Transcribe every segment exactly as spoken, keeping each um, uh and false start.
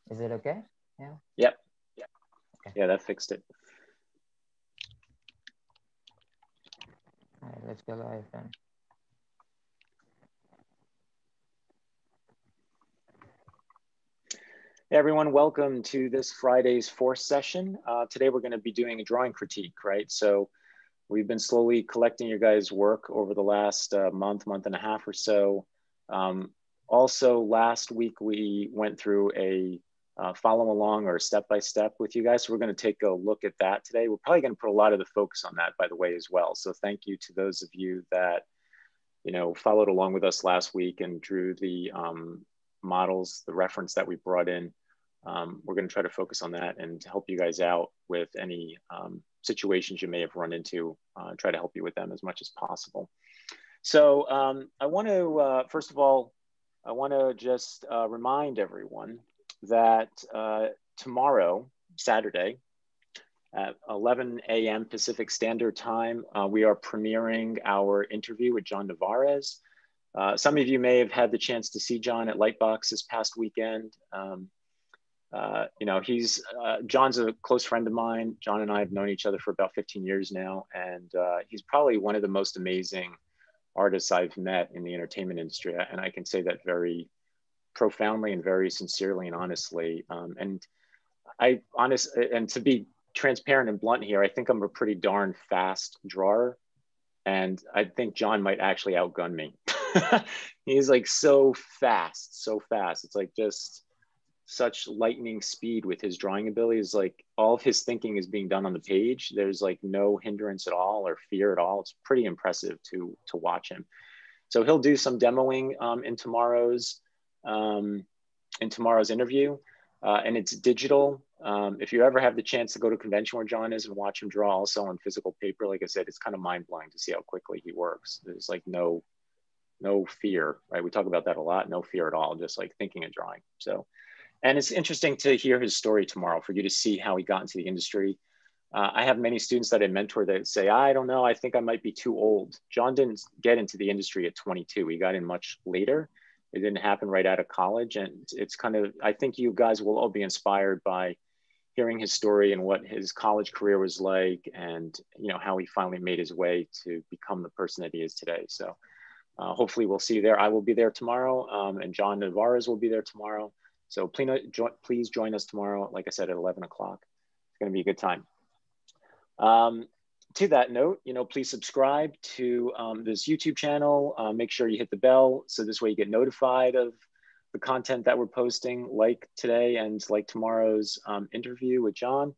Is it okay? Yeah. Yep. Yeah. Okay. Yeah, that fixed it. All right, let's go live then. Hey everyone, welcome to this Friday's fourth session. Uh, today we're going to be doing a drawing critique, right? So we've been slowly collecting your guys' work over the last uh, month, month and a half or so. Um, also, last week we went through a uh, follow along or step by step with you guys. So we're going to take a look at that today. We're probably going to put a lot of the focus on that, by the way, as well. So thank you to those of you that, you know, followed along with us last week and drew the um, models, the reference that we brought in. Um, we're going to try to focus on that and help you guys out with any um, situations you may have run into, uh, try to help you with them as much as possible. So um, I want to, uh, first of all, I want to just uh, remind everyone that uh, tomorrow, Saturday, at eleven A M Pacific Standard Time, uh, we are premiering our interview with John Navarez. Uh, some of you may have had the chance to see John at Lightbox this past weekend. Um, Uh, you know, he's, uh, John's a close friend of mine. John and I have known each other for about fifteen years now. And uh, he's probably one of the most amazing artists I've met in the entertainment industry. And I can say that very profoundly and very sincerely and honestly. Um, and I honest, and to be transparent and blunt here, I think I'm a pretty darn fast drawer. And I think John might actually outgun me. He's like so fast, so fast. It's like just such lightning speed with his drawing abilities. Like all of his thinking is being done on the page. There's like no hindrance at all or fear at all. It's pretty impressive to to watch him. So he'll do some demoing um, in tomorrow's um, in tomorrow's interview, uh, and it's digital. Um, if you ever have the chance to go to a convention where John is and watch him draw also on physical paper, like I said, it's kind of mind blowing to see how quickly he works. There's like no no fear, right? We talk about that a lot. No fear at all. Just like thinking and drawing. So. And it's interesting to hear his story tomorrow for you to see how he got into the industry. Uh, I have many students that I mentor that say, I don't know, I think I might be too old. John didn't get into the industry at twenty-two. He got in much later. It didn't happen right out of college. And it's kind of, I think you guys will all be inspired by hearing his story and what his college career was like and, you know, how he finally made his way to become the person that he is today. So uh, hopefully we'll see you there. I will be there tomorrow um, and John Navarez will be there tomorrow. So please, please join us tomorrow, like I said, at eleven o'clock. It's going to be a good time. Um, to that note, you know, please subscribe to um, this YouTube channel. Uh, make sure you hit the bell so this way you get notified of the content that we're posting, like today and like tomorrow's um, interview with John.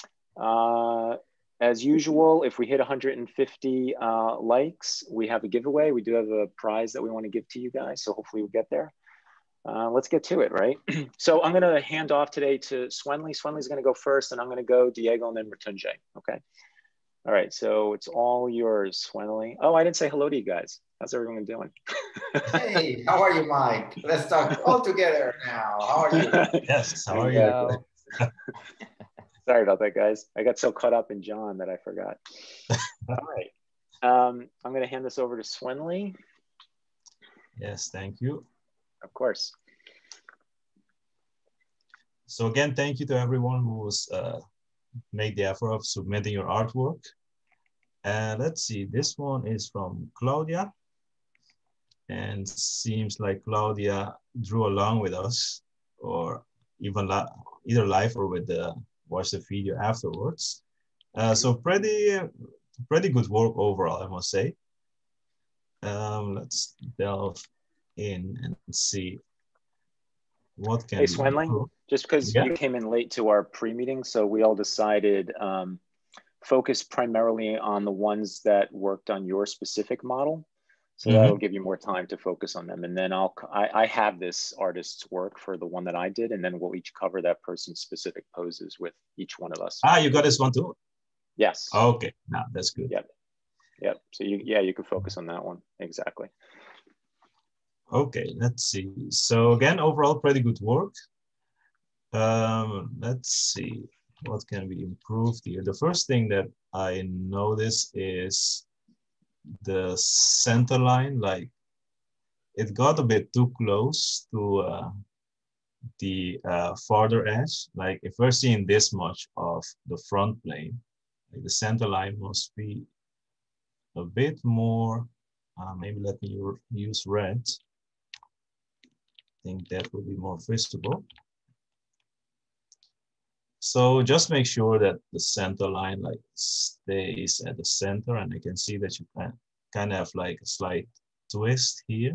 Uh, as usual, if we hit one hundred fifty uh, likes, we have a giveaway. We do have a prize that we want to give to you guys. So hopefully we'll get there. Uh, let's get to it, right? So I'm going to hand off today to Swenley. Swenley's going to go first, and I'm going to go Diego and then Mritunjay. Okay. All right. So it's all yours, Swenley. Oh, I didn't say hello to you guys. How's everyone doing? Hey, how are you, Mike? Let's talk all together now. How are you? Yes. How are you? Sorry about that, guys. I got so caught up in John that I forgot. All right. Um, I'm going to hand this over to Swenley. Yes. Thank you. Of course. So again, thank you to everyone who's uh, made the effort of submitting your artwork. And uh, let's see, this one is from Claudia. And seems like Claudia drew along with us, or even li either live or with the watch the video afterwards. Uh, so pretty, pretty good work overall, I must say. Um, let's delve in and see what can hey, be Swenley, improved. Just because yeah. you came in late to our pre-meeting, so we all decided um, focus primarily on the ones that worked on your specific model. So mm-hmm. that'll give you more time to focus on them. And then I'll, I, I have this artist's work for the one that I did, and then we'll each cover that person's specific poses with each one of us. Ah, you got this one too? Yes. Okay, now that's good. Yep. Yep. So you, yeah, you can focus on that one. Exactly. Okay, let's see. So again, overall, pretty good work. Um, let's see, what can be improved here? The first thing that I notice is the center line, like it got a bit too close to uh, the uh, farther edge. Like if we're seeing this much of the front plane, like the center line must be a bit more, uh, maybe let me use red. I think that will be more visible. So just make sure that the center line like stays at the center, and I can see that you can kind of have like a slight twist here.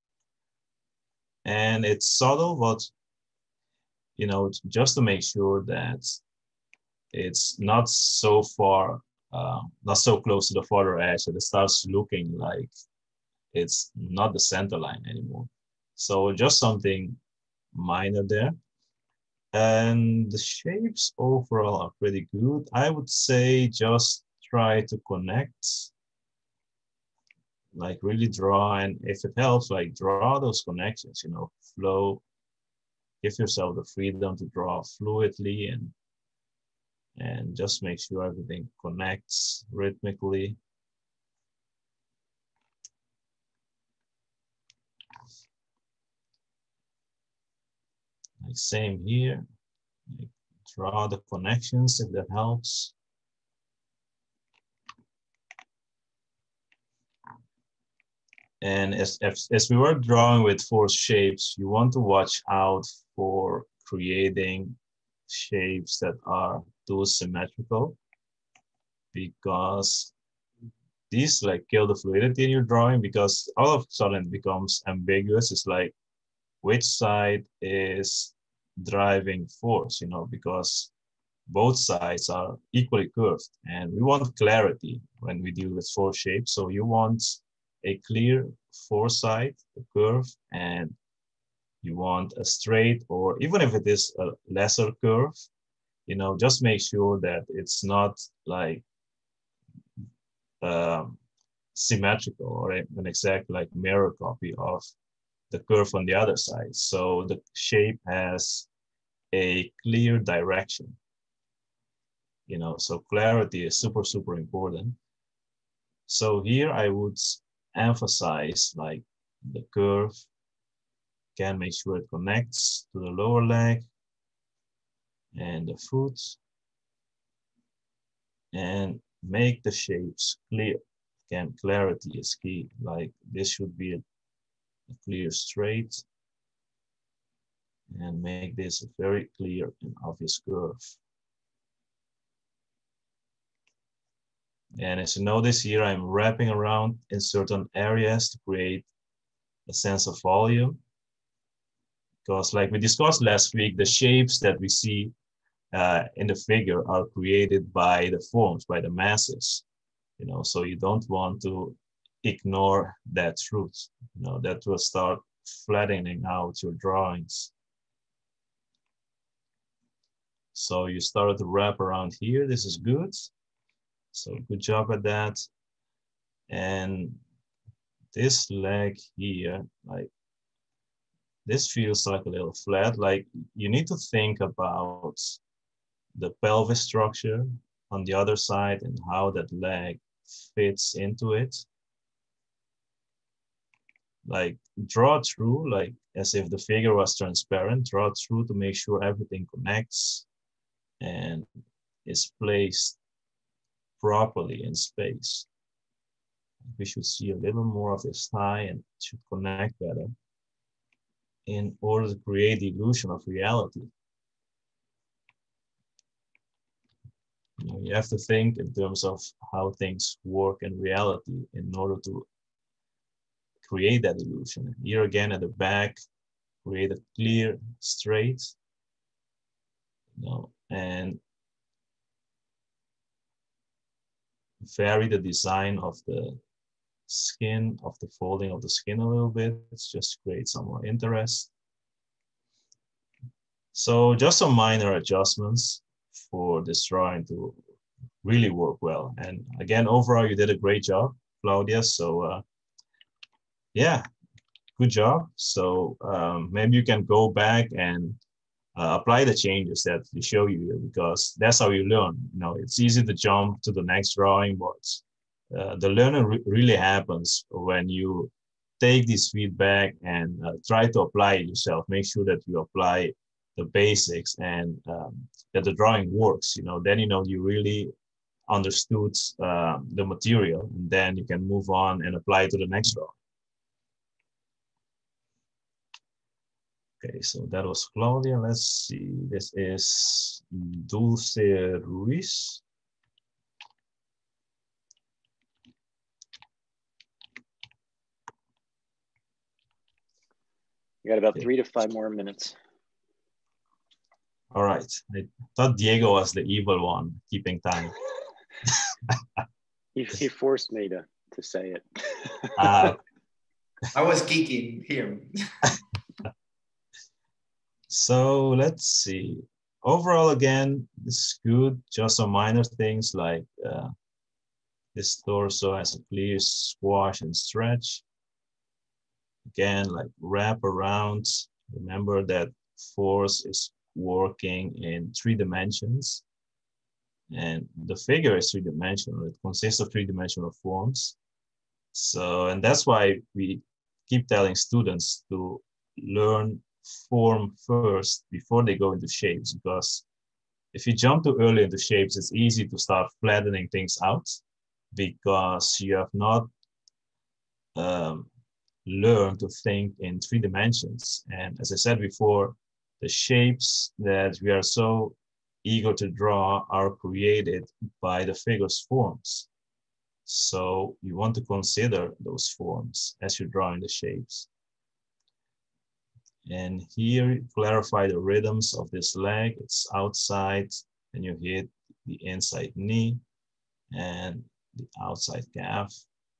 And it's subtle, but you know, just to make sure that it's not so far, uh, not so close to the farther edge that it starts looking like it's not the center line anymore. So just something minor there. And the shapes overall are pretty good. I would say just try to connect, like really draw, and if it helps, like draw those connections, you know, flow, give yourself the freedom to draw fluidly and and just make sure everything connects rhythmically. Like same here, like draw the connections if that helps. And as, as, as we were drawing with four shapes, you want to watch out for creating shapes that are too symmetrical, because these like kill the fluidity in your drawing, because all of a sudden it becomes ambiguous. It's like, which side is driving force, you know, because both sides are equally curved, and we want clarity when we deal with four shapes. So you want a clear four side, a curve, and you want a straight, or even if it is a lesser curve, you know, just make sure that it's not like um, symmetrical or an exact like mirror copy of the curve on the other side. So the shape has a clear direction, you know, so clarity is super, super important. So here I would emphasize like the curve, can make sure it connects to the lower leg and the foot, and make the shapes clear. Again, clarity is key. Like this should be a, a clear straight, and make this a very clear and obvious curve. And as you notice here, I'm wrapping around in certain areas to create a sense of volume. Because like we discussed last week, the shapes that we see uh, in the figure are created by the forms, by the masses, you know, so you don't want to ignore that truth, you know, that will start flattening out your drawings. So you started to wrap around here. This is good. So good job at that. And this leg here, like this feels like a little flat. Like you need to think about the pelvis structure on the other side and how that leg fits into it. Like draw through, like as if the figure was transparent, draw through to make sure everything connects and is placed properly in space. We should see a little more of this thigh, and it should connect better in order to create the illusion of reality. You know, you have to think in terms of how things work in reality in order to create that illusion. Here again at the back, create a clear straight, you know, and vary the design of the skin, of the folding of the skin a little bit. Let's just create some more interest. So just some minor adjustments for this drawing to really work well. And again, overall, you did a great job, Claudia. So uh, yeah, good job. So um, maybe you can go back and uh, apply the changes that we show you here, because that's how you learn. You know, it's easy to jump to the next drawing, but uh, the learning re really happens when you take this feedback and uh, try to apply it yourself. Make sure that you apply the basics and um, that the drawing works. You know, then you know you really understood uh, the material, and then you can move on and apply it to the next drawing. Okay, so that was Claudia. Let's see. This is Dulce Ruiz. You got about Okay. three to five more minutes. All right. I thought Diego was the evil one, keeping time. He, he forced me to, to say it. uh, I was kicking him. So let's see. Overall, again, this is good. Just some minor things like uh, this torso has a clear squash and stretch. Again, like wrap around. Remember that force is working in three dimensions. And the figure is three-dimensional. It consists of three-dimensional forms. So, and that's why we keep telling students to learn form first before they go into shapes, because if you jump too early into shapes, it's easy to start flattening things out because you have not um, learned to think in three dimensions. And as I said before, the shapes that we are so eager to draw are created by the figure's forms. So you want to consider those forms as you're drawing the shapes. And here, clarify the rhythms of this leg. It's outside, and you hit the inside knee and the outside calf.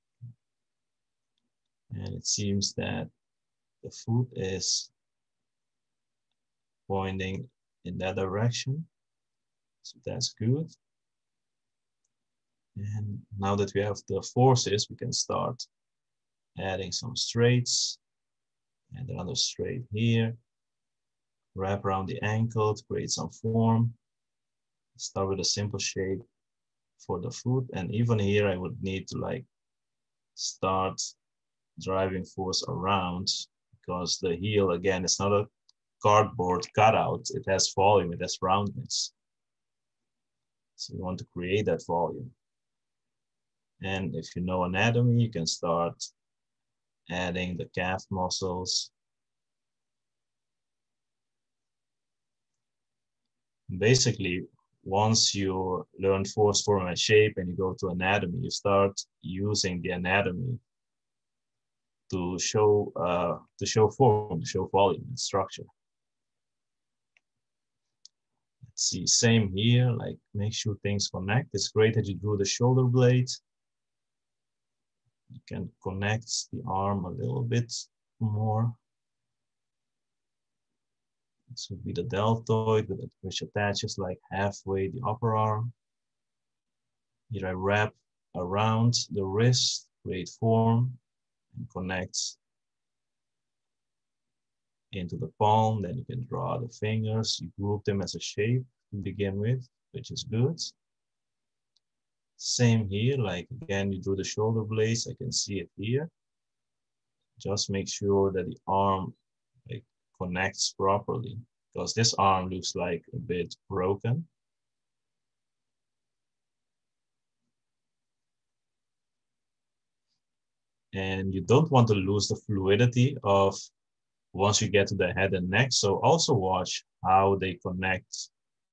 And it seems that the foot is pointing in that direction. So that's good. And now that we have the forces, we can start adding some straights. And another straight here. Wrap around the ankle to create some form. Start with a simple shape for the foot. And even here, I would need to like start driving force around, because the heel, again, is not a cardboard cutout. It has volume, it has roundness. So you want to create that volume. And if you know anatomy, you can start adding the calf muscles. Basically, once you learn force, form, and shape, and you go to anatomy, you start using the anatomy to show uh, to show form, to show volume and structure. Let's see, same here, like make sure things connect. It's great that you drew the shoulder blade. You can connect the arm a little bit more. This would be the deltoid, which attaches like halfway the upper arm. Here I wrap around the wrist, create form, and connect into the palm. Then you can draw the fingers. You group them as a shape to begin with, which is good. Same here, like again, you drew the shoulder blades. I can see it here. Just make sure that the arm like connects properly, because this arm looks like a bit broken. And you don't want to lose the fluidity of once you get to the head and neck. So also watch how they connect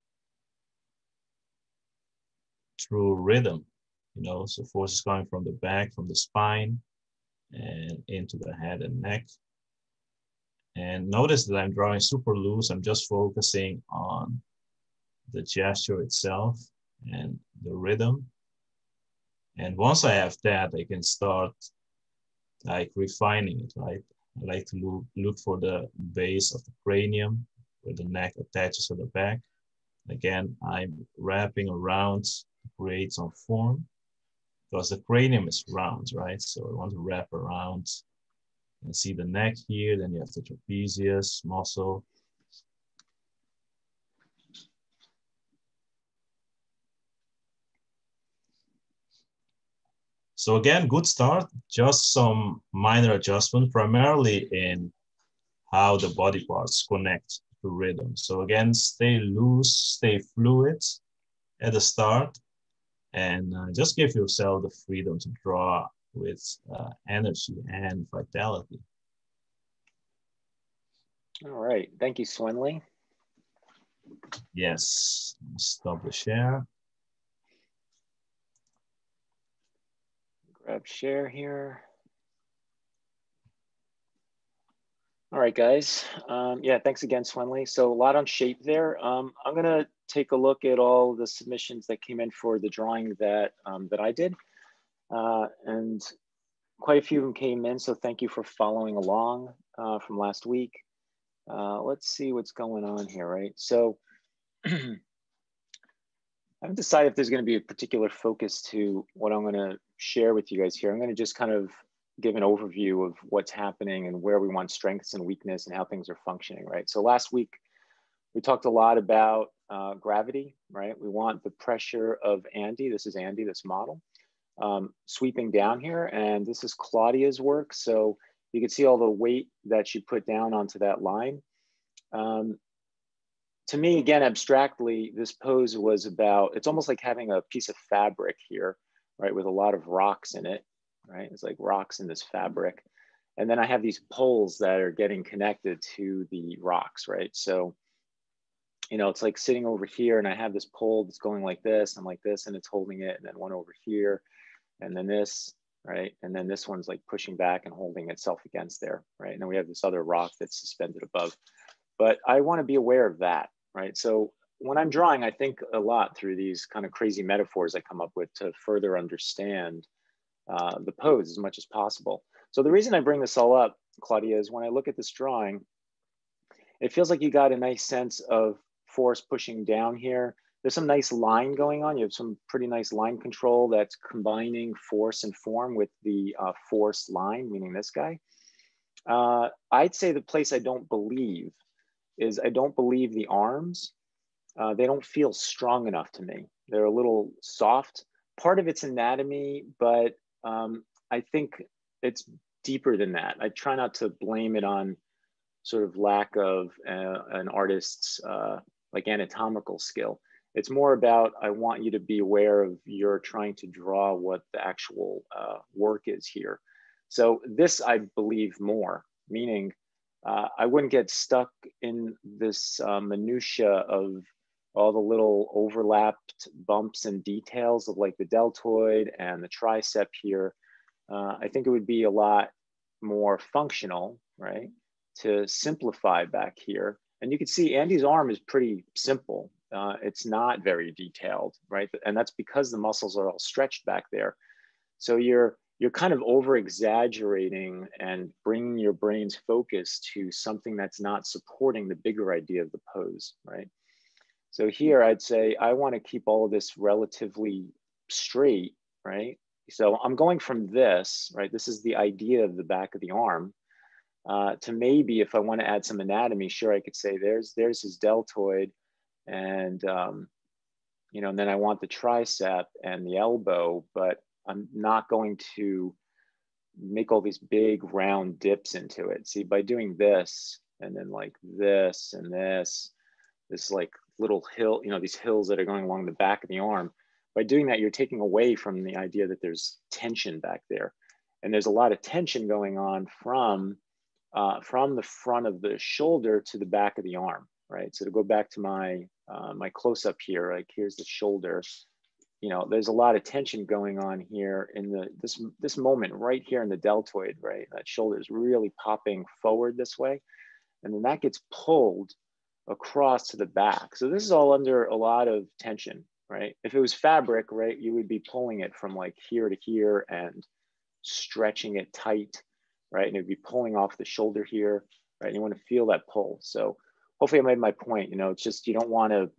through rhythm. You know, so force is coming from the back, from the spine, and into the head and neck. And notice that I'm drawing super loose. I'm just focusing on the gesture itself and the rhythm. And once I have that, I can start like refining it, right? I like to look, look for the base of the cranium where the neck attaches to the back. Again, I'm wrapping around to create some form, because the cranium is round, right? So I want to wrap around and see the neck here. Then you have the trapezius muscle. So again, good start, just some minor adjustment, primarily in how the body parts connect to rhythm. So again, stay loose, stay fluid at the start, and uh, just give yourself the freedom to draw with uh, energy and vitality. All right, thank you, Swinley. Yes, stop the share. Grab share here. All right, guys. Um, yeah, thanks again, Swinley. So a lot on shape there. Um, I'm gonna take a look at all the submissions that came in for the drawing that um, that I did, uh, and quite a few of them came in. So thank you for following along uh, from last week. Uh, let's see what's going on here, right? So I haven't decided if there's going to be a particular focus to what I'm going to share with you guys here. I'm going to just kind of give an overview of what's happening and where we want strengths and weakness and how things are functioning, right? So last week, we talked a lot about uh, gravity, right? We want the pressure of Andy, this is Andy, this model, um, sweeping down here. And this is Claudia's work. So you can see all the weight that she put down onto that line. Um, to me, again, abstractly, this pose was about, it's almost like having a piece of fabric here, right? With a lot of rocks in it, right? It's like rocks in this fabric. And then I have these poles that are getting connected to the rocks, right? So, you know, it's like sitting over here and I have this pole that's going like this and like this, and it's holding it, and then one over here, and then this, right? And then this one's like pushing back and holding itself against there, right? And then we have this other rock that's suspended above. But I want to be aware of that, right? So when I'm drawing, I think a lot through these kind of crazy metaphors I come up with to further understand uh, the pose as much as possible. So the reason I bring this all up, Claudia, is when I look at this drawing, it feels like you got a nice sense of force pushing down here. There's some nice line going on. You have some pretty nice line control that's combining force and form with the uh, force line, meaning this guy. Uh, I'd say the place I don't believe is I don't believe the arms. Uh, they don't feel strong enough to me. They're a little soft. Part of it's anatomy, but um, I think it's deeper than that. I try not to blame it on sort of lack of uh, an artist's uh, like anatomical skill. It's more about, I want you to be aware of you're trying to draw what the actual uh, work is here. So this, I believe more, meaning uh, I wouldn't get stuck in this uh, minutia of all the little overlapped bumps and details of like the deltoid and the tricep here. Uh, I think it would be a lot more functional, right, to simplify back here. And you can see Andy's arm is pretty simple. Uh, it's not very detailed, right? And that's because the muscles are all stretched back there. So you're, you're kind of over exaggerating and bringing your brain's focus to something that's not supporting the bigger idea of the pose, right? So here I'd say, I want to keep all of this relatively straight, right? So I'm going from this, right? This is the idea of the back of the arm. Uh, to maybe, if I want to add some anatomy, sure, I could say there's there's his deltoid, and um, you know, and then I want the tricep and the elbow, but I'm not going to make all these big round dips into it. See, by doing this, and then like this and this, this like little hill, you know, these hills that are going along the back of the arm. By doing that, you're taking away from the idea that there's tension back there, and there's a lot of tension going on from. Uh, from the front of the shoulder to the back of the arm, right? So to go back to my uh, my close-up here, like here's the shoulder, you know, there's a lot of tension going on here in the this this moment right here in the deltoid, right? That shoulder is really popping forward this way, and then that gets pulled across to the back. So this is all under a lot of tension, right? If it was fabric, right, you would be pulling it from like here to here and stretching it tight, right? And it'd be pulling off the shoulder here, right? And you want to feel that pull. So hopefully I made my point. You know, it's just, you don't want to,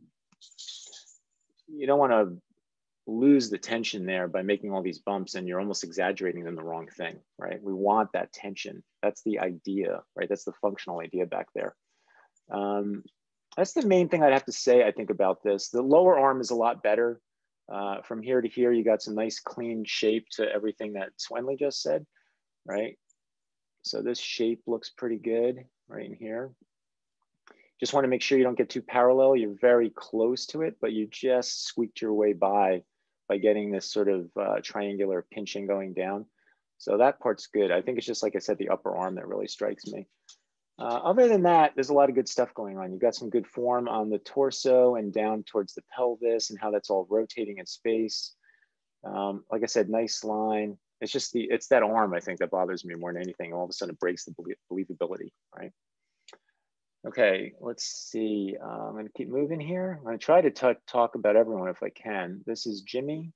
you don't want to lose the tension there by making all these bumps, and you're almost exaggerating them the wrong thing, right? We want that tension. That's the idea, right? That's the functional idea back there. Um, that's the main thing I'd have to say, I think, about this. The lower arm is a lot better. Uh, from here to here, you got some nice clean shape to everything that Swenley just said, right? So this shape looks pretty good right in here. Just want to make sure you don't get too parallel. You're very close to it, but you just squeaked your way by by getting this sort of uh, triangular pinching going down. So that part's good. I think it's just, like I said, the upper arm that really strikes me. Uh, other than that, there's a lot of good stuff going on. You've got some good form on the torso and down towards the pelvis and how that's all rotating in space. Um, like I said, nice line. It's just the, it's that arm, I think, that bothers me more than anything. All of a sudden it breaks the believability, right? Okay, let's see. Uh, I'm gonna keep moving here. I'm gonna try to talk about everyone if I can. This is Jimmy.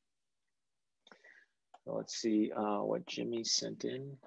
So let's see uh, what Jimmy sent in.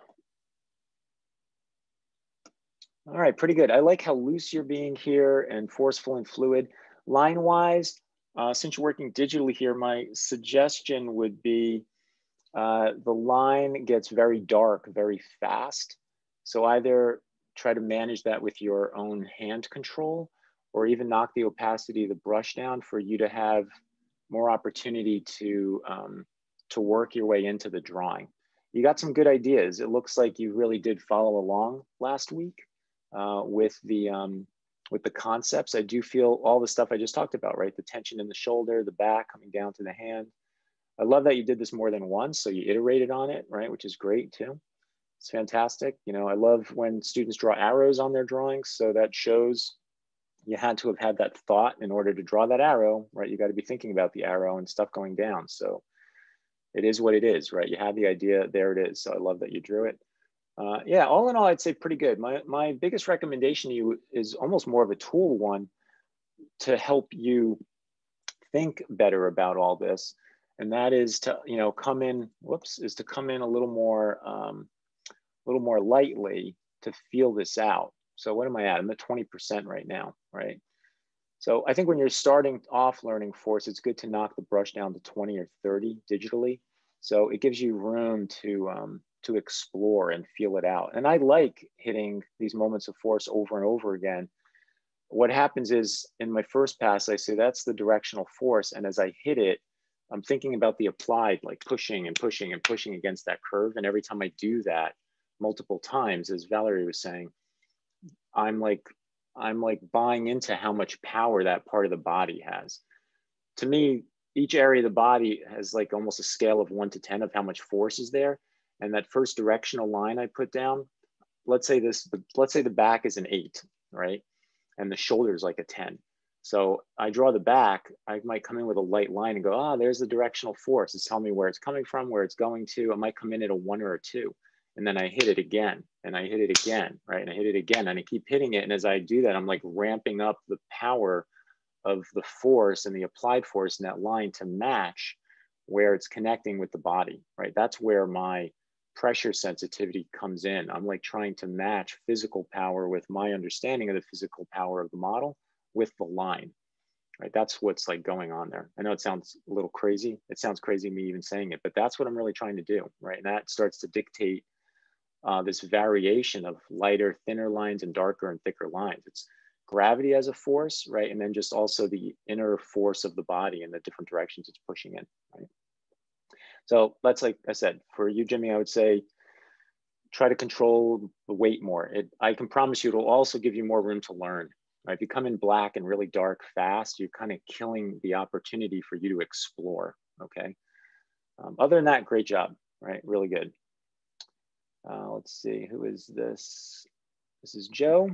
All right, pretty good. I like how loose you're being here and forceful and fluid. Line-wise, uh, since you're working digitally here, my suggestion would be uh, the line gets very dark very fast. So either try to manage that with your own hand control, or even knock the opacity of the brush down for you to have more opportunity to, um, to work your way into the drawing. You got some good ideas. It looks like you really did follow along last week uh, with, the, um, with the concepts. I do feel all the stuff I just talked about, right? The tension in the shoulder, the back coming down to the hand. I love that you did this more than once, so you iterated on it, right? Which is great too. It's fantastic. You know, I love when students draw arrows on their drawings, so that shows you had to have had that thought in order to draw that arrow, right? You got to be thinking about the arrow and stuff going down. So it is what it is, right? You had the idea, there it is. So I love that you drew it. Uh, yeah, all in all, I'd say pretty good. My, my biggest recommendation to you is almost more of a tool one to help you think better about all this. And that is to, you know, come in, whoops, is to come in a little more, um, a little more lightly to feel this out. So what am I at? I'm at twenty percent right now, right? So I think when you're starting off learning force, it's good to knock the brush down to twenty or thirty digitally. So it gives you room to, um, to explore and feel it out. And I like hitting these moments of force over and over again. What happens is in my first pass, I say that's the directional force. And as I hit it, I'm thinking about the applied, like pushing and pushing and pushing against that curve. And every time I do that multiple times, as Valerie was saying, I'm like, I'm like buying into how much power that part of the body has. To me, each area of the body has like almost a scale of one to ten of how much force is there. And that first directional line I put down, let's say this, let's say the back is an eight, right? And the shoulder is like a ten. So I draw the back, I might come in with a light line and go, ah, oh, there's the directional force. It's telling me where it's coming from, where it's going to. I might come in at a one or a two. And then I hit it again, and I hit it again, right? And I hit it again, and I keep hitting it. And as I do that, I'm like ramping up the power of the force and the applied force in that line to match where it's connecting with the body, right? That's where my pressure sensitivity comes in. I'm like trying to match physical power with my understanding of the physical power of the model with the line, right? That's what's like going on there. I know it sounds a little crazy. It sounds crazy me even saying it, but that's what I'm really trying to do, right? And that starts to dictate uh, this variation of lighter, thinner lines and darker and thicker lines. It's gravity as a force, right? And then just also the inner force of the body and the different directions it's pushing in, right? So that's, like I said, for you, Jimmy, I would say, try to control the weight more. It, I can promise you, it'll also give you more room to learn. Right? If you come in black and really dark fast, you're kind of killing the opportunity for you to explore, okay? Um, other than that, great job, right? Really good. Uh, let's see, who is this? This is Joe.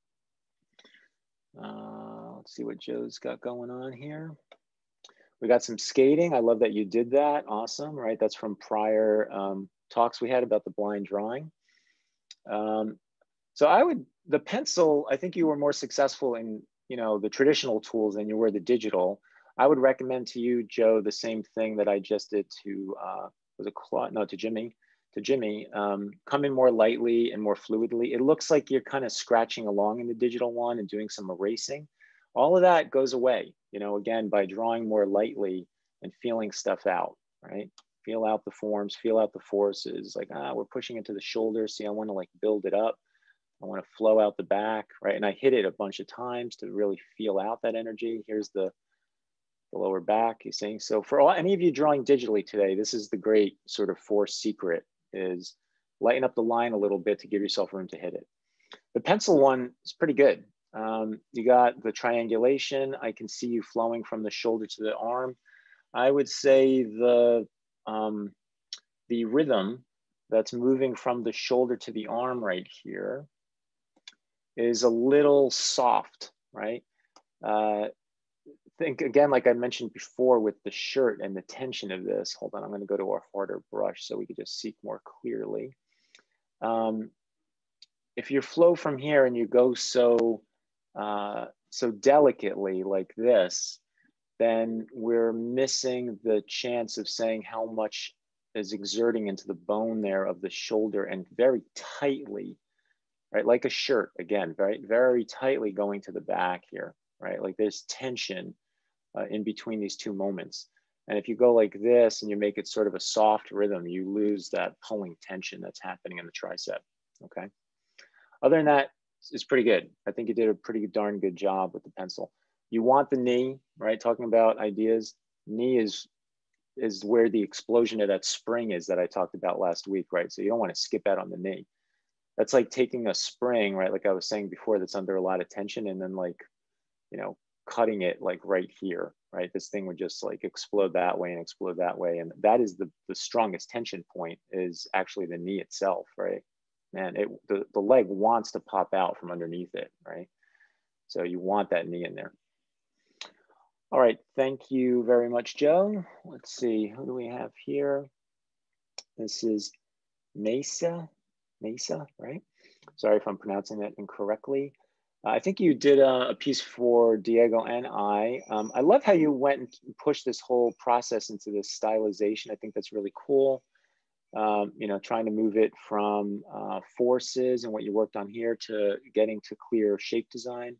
Uh, let's see what Joe's got going on here. We got some skating. I love that you did that. Awesome, right? That's from prior um, talks we had about the blind drawing. Um, so I would, the pencil, I think you were more successful in, you know, the traditional tools than you were the digital. I would recommend to you, Joe, the same thing that I just did to, uh, was it Claude? No, to Jimmy. To Jimmy, um, come in more lightly and more fluidly. It looks like you're kind of scratching along in the digital one and doing some erasing. All of that goes away, you know, again, by drawing more lightly and feeling stuff out, right? Feel out the forms, feel out the forces, like, ah, we're pushing into the shoulder. See, I want to like build it up. I want to flow out the back, right? And I hit it a bunch of times to really feel out that energy. Here's the, the lower back, you see. So for all, any of you drawing digitally today, this is the great sort of force secret, is lighten up the line a little bit to give yourself room to hit it. The pencil one is pretty good. Um, you got the triangulation. I can see you flowing from the shoulder to the arm. I would say the, um, the rhythm that's moving from the shoulder to the arm right here is a little soft, right? Uh, think again, like I mentioned before with the shirt and the tension of this. Hold on, I'm gonna go to a harder brush so we can just see more clearly. Um, if you flow from here and you go so, uh, so delicately like this, then we're missing the chance of saying how much is exerting into the bone there of the shoulder and very tightly, right? Like a shirt, again, very, very tightly going to the back here, right? Like there's tension uh, in between these two moments. And if you go like this and you make it sort of a soft rhythm, you lose that pulling tension that's happening in the tricep, okay? Other than that, it's pretty good. I think you did a pretty darn good job with the pencil. You want the knee, right? Talking about ideas, knee is, is where the explosion of that spring is that I talked about last week, right? So you don't want to skip out on the knee. That's like taking a spring, right? Like I was saying before, that's under a lot of tension, and then like, you know, cutting it like right here, right? This thing would just like explode that way and explode that way. And that is the, the strongest tension point, is actually the knee itself, right? Man, it, the, the leg wants to pop out from underneath it, right? So you want that knee in there. All right, thank you very much, Joe. Let's see, who do we have here? This is Mesa, Mesa, right? Sorry if I'm pronouncing that incorrectly. Uh, I think you did a, a piece for Diego and I. Um, I love how you went and pushed this whole process into this stylization. I think that's really cool. Um, you know, trying to move it from uh, forces and what you worked on here to getting to clear shape design.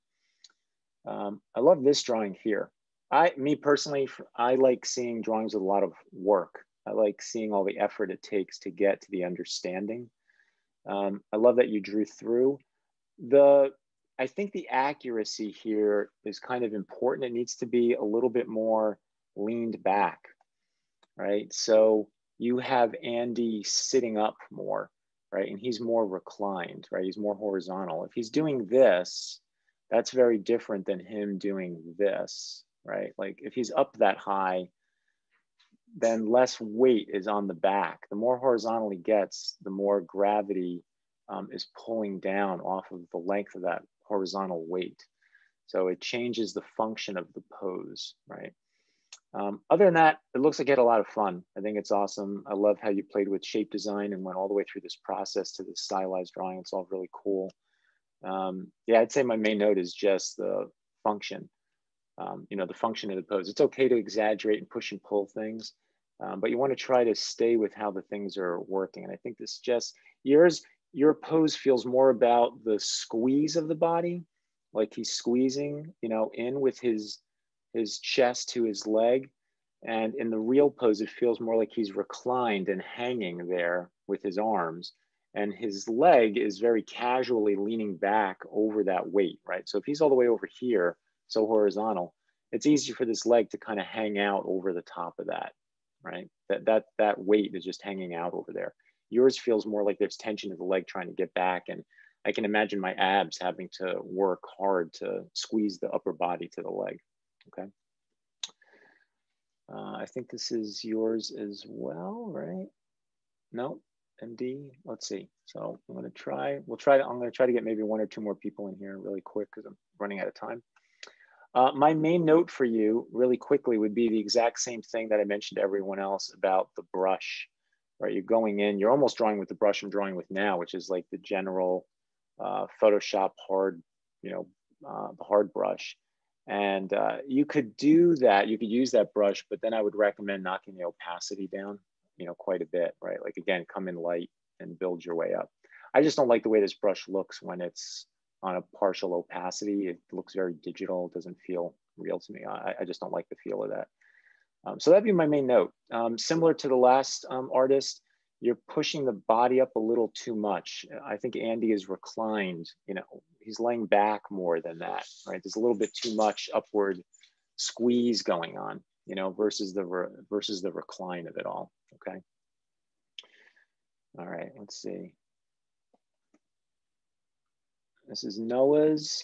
Um, I love this drawing here. I, me personally, I like seeing drawings with a lot of work. I like seeing all the effort it takes to get to the understanding. Um, I love that you drew through. The, I think the accuracy here is kind of important. It needs to be a little bit more leaned back, right? So you have Andy sitting up more, right? And he's more reclined, right? He's more horizontal. If he's doing this, that's very different than him doing this, right? Like if he's up that high, then less weight is on the back. The more horizontal he gets, the more gravity um, is pulling down off of the length of that horizontal weight. So it changes the function of the pose, right? Um, other than that, it looks like you had a lot of fun. I think it's awesome. I love how you played with shape design and went all the way through this process to the stylized drawing. It's all really cool. Um, yeah, I'd say my main note is just the function. Um, you know, the function of the pose. It's okay to exaggerate and push and pull things, um, but you want to try to stay with how the things are working. And I think this just, yours, your pose feels more about the squeeze of the body, like he's squeezing, you know, in with his, his chest to his leg. And in the real pose, it feels more like he's reclined and hanging there with his arms. And his leg is very casually leaning back over that weight, right? So if he's all the way over here, so horizontal, it's easy for this leg to kind of hang out over the top of that, right? That, that, that weight is just hanging out over there. Yours feels more like there's tension in the leg trying to get back. And I can imagine my abs having to work hard to squeeze the upper body to the leg, okay? Uh, I think this is yours as well, right? No, M D, let's see. So I'm gonna try, we'll try to, I'm gonna try to get maybe one or two more people in here really quick because I'm running out of time. Uh, my main note for you really quickly would be the exact same thing that I mentioned to everyone else about the brush, right? You're going in, you're almost drawing with the brush I'm drawing with now, which is like the general uh, Photoshop hard, you know, uh, the hard brush. And uh, you could do that, you could use that brush, but then I would recommend knocking the opacity down, you know, quite a bit, right? Like again, come in light and build your way up. I just don't like the way this brush looks when it's on a partial opacity. It looks very digital, it doesn't feel real to me. I, I just don't like the feel of that. Um, so that'd be my main note. Um, similar to the last um, artist, you're pushing the body up a little too much. I think Andy is reclined, you know, he's laying back more than that, right? There's a little bit too much upward squeeze going on, you know, versus the re versus the recline of it all. Okay. All right, let's see. This is Noah's.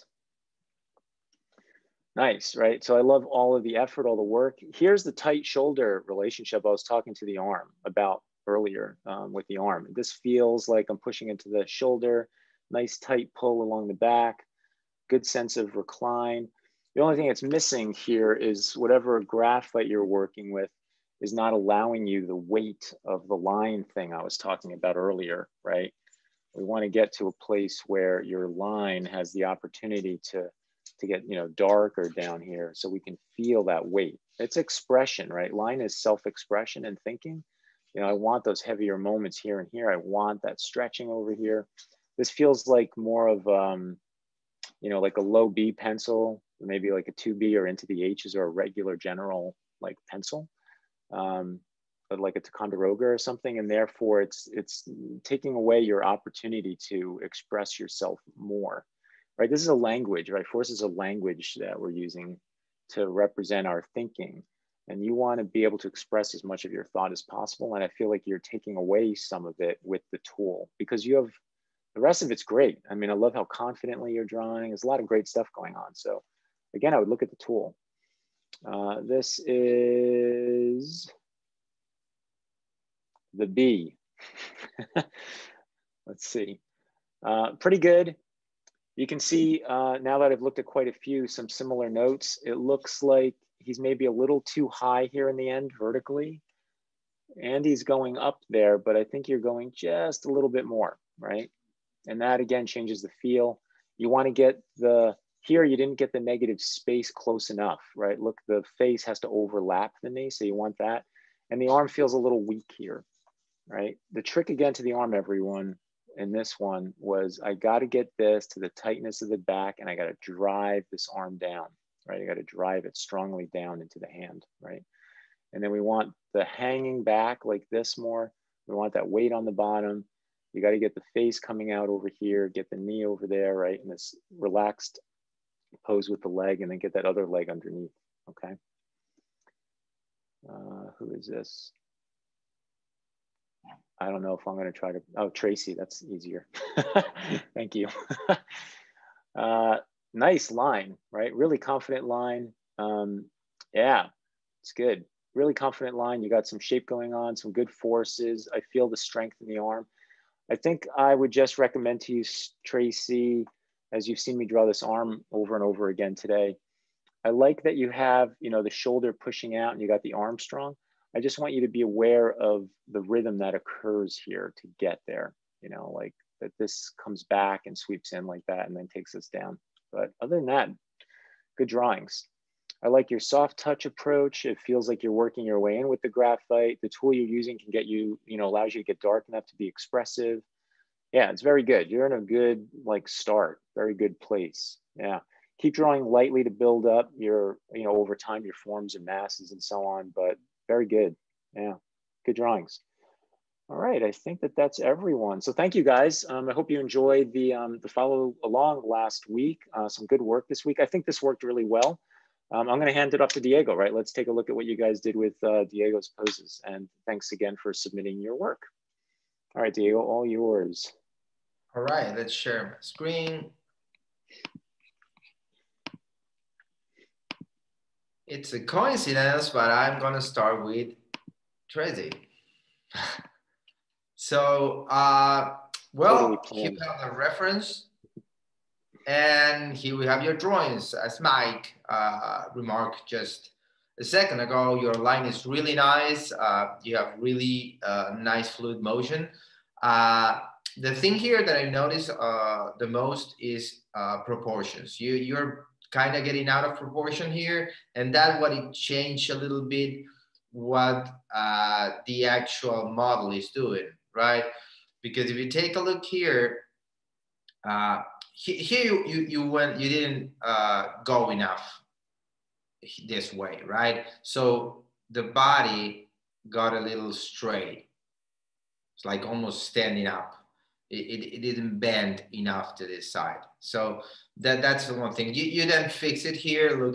Nice, right? So I love all of the effort, all the work. Here's the tight shoulder relationship I was talking to the arm about earlier um, with the arm. This feels like I'm pushing into the shoulder, nice tight pull along the back, good sense of recline. The only thing that's missing here is whatever graph that you're working with is not allowing you the weight of the line thing I was talking about earlier, right? We want to get to a place where your line has the opportunity to to get, you know, darker down here so we can feel that weight. It's expression, right? Line is self-expression and thinking. You know, I want those heavier moments here and here. I want that stretching over here. This feels like more of, um, you know, like a low B pencil, maybe like a two B or into the H's or a regular general like pencil, um, but like a Ticonderoga or something. And therefore it's, it's taking away your opportunity to express yourself more. Right, this is a language, right? Force is a language that we're using to represent our thinking. And you want to be able to express as much of your thought as possible. And I feel like you're taking away some of it with the tool because you have, the rest of it's great. I mean, I love how confidently you're drawing. There's a lot of great stuff going on. So again, I would look at the tool. Uh, this is the B. Let's see, uh, pretty good. You can see uh, now that I've looked at quite a few, some similar notes. It looks like he's maybe a little too high here in the end vertically. Andy's going up there, but I think you're going just a little bit more, right? And that again changes the feel. You want to get the, here you didn't get the negative space close enough, right? Look, the face has to overlap the knee, so you want that. And the arm feels a little weak here, right? The trick again to the arm, everyone, in this one was I got to get this to the tightness of the back and I got to drive this arm down, right? I got to drive it strongly down into the hand, right? And then we want the hanging back like this more. We want that weight on the bottom. You got to get the face coming out over here, get the knee over there, right? And this relaxed pose with the leg and then get that other leg underneath, okay? Uh, who is this? I don't know if I'm going to try to, oh, Tracy, that's easier. Thank you. uh, nice line, right? Really confident line. Um, yeah, it's good. Really confident line. You got some shape going on, some good forces. I feel the strength in the arm. I think I would just recommend to you, Tracy, as you've seen me draw this arm over and over again today. I like that you have, you know, the shoulder pushing out and you got the arm strong. I just want you to be aware of the rhythm that occurs here to get there, you know, like that this comes back and sweeps in like that and then takes us down. But other than that, good drawings. I like your soft touch approach. It feels like you're working your way in with the graphite. The tool you're using can get you, you know, allows you to get dark enough to be expressive. Yeah, it's very good. You're in a good like start, very good place. Yeah. Keep drawing lightly to build up your, you know, over time, your forms and masses and so on, but very good. Yeah, good drawings. All right, I think that that's everyone. So thank you guys. Um, I hope you enjoyed the, um, the follow along last week. Uh, some good work this week. I think this worked really well. Um, I'm gonna hand it off to Diego, right? Let's take a look at what you guys did with uh, Diego's poses. And thanks again for submitting your work. All right, Diego, all yours. All right, let's share my screen. It's a coincidence, but I'm gonna start with Tracy. So, uh, well, Totally here we have the reference, and here we have your drawings. As Mike uh, remarked just a second ago, your line is really nice. Uh, you have really uh, nice fluid motion. Uh, the thing here that I notice uh, the most is uh, proportions. You, you're kind of getting out of proportion here, and that what it changed a little bit what uh, the actual model is doing, right? Because if you take a look here, uh, here you, you, you went, you didn't uh, go enough this way, right? So the body got a little straight. It's like almost standing up. It, it, it didn't bend enough to this side. So that, that's the one thing. You, you then fix it here. Look at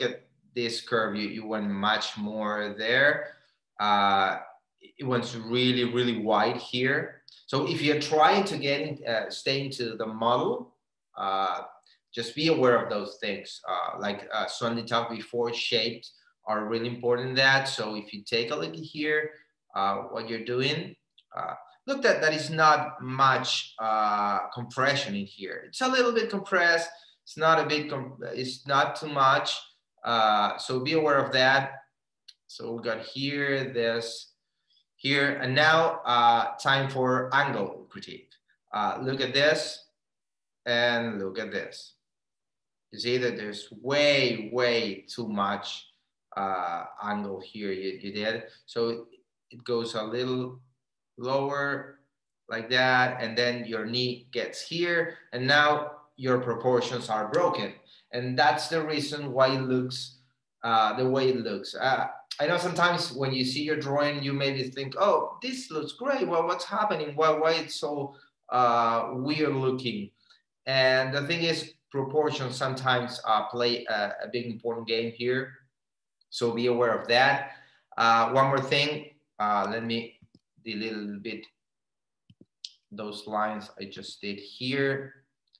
this curve, you, you went much more there. Uh, it was really, really wide here. So if you're trying to get in, uh, stay into the model, uh, just be aware of those things. Uh, like uh, Swandy talked before, shapes are really important in that. So if you take a look here, uh, what you're doing, uh, look, that that is not much uh, compression in here. It's a little bit compressed. It's not a bit, it's not too much. Uh, so be aware of that. So we got here, this, here, and now uh, time for angle critique. Uh, look at this and look at this. You see that there's way, way too much uh, angle here you, you did. So it goes a little lower like that, and then your knee gets here, and now your proportions are broken. And that's the reason why it looks uh, the way it looks. Uh, I know sometimes when you see your drawing, you maybe think, oh, this looks great. Well, what's happening? Why, why it's so uh, weird looking? And the thing is, proportions sometimes uh, play a, a big important game here. So be aware of that. Uh, one more thing, uh, let me delete a little bit those lines I just did here.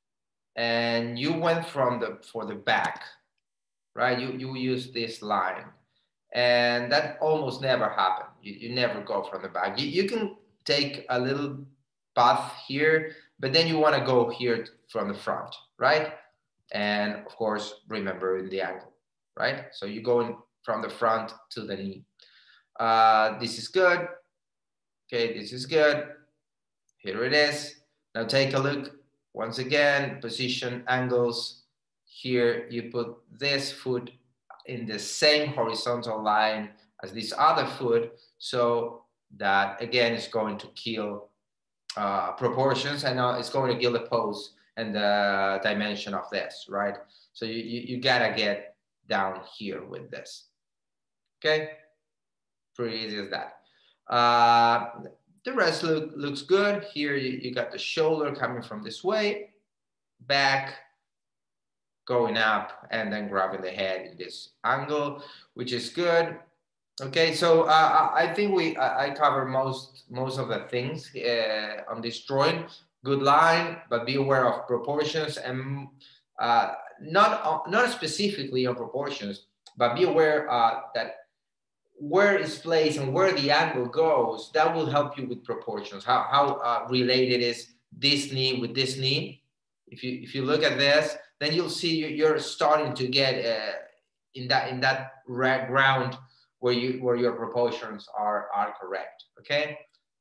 And you went from the, for the back, right? You, you use this line. And that almost never happened. You, you never go from the back. You, you can take a little path here, but then you want to go here from the front, right? And of course, remember in the angle, right? So you're going from the front to the knee. Uh, this is good. Okay, this is good. Here it is. Now take a look. Once again, position, angles. Here you put this foot in the same horizontal line as this other foot, so that again is going to kill uh, proportions, and uh, it's going to kill the pose and the dimension of this, right? So you, you, you gotta get down here with this. Okay, pretty easy as that. Uh, the rest look, looks good. Here you, you got the shoulder coming from this way, back, going up, and then grabbing the head in this angle, which is good. Okay, so uh, I think we I cover most most of the things uh, on this drawing. Good line, but be aware of proportions, and uh, not not specifically on proportions, but be aware uh, that where it's placed and where the angle goes, that will help you with proportions. How how uh, related is this knee with this knee? If you if you look at this, then you'll see you're starting to get uh, in that in that ground where you where your proportions are are correct. Okay,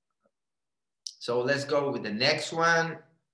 so let's go with the next one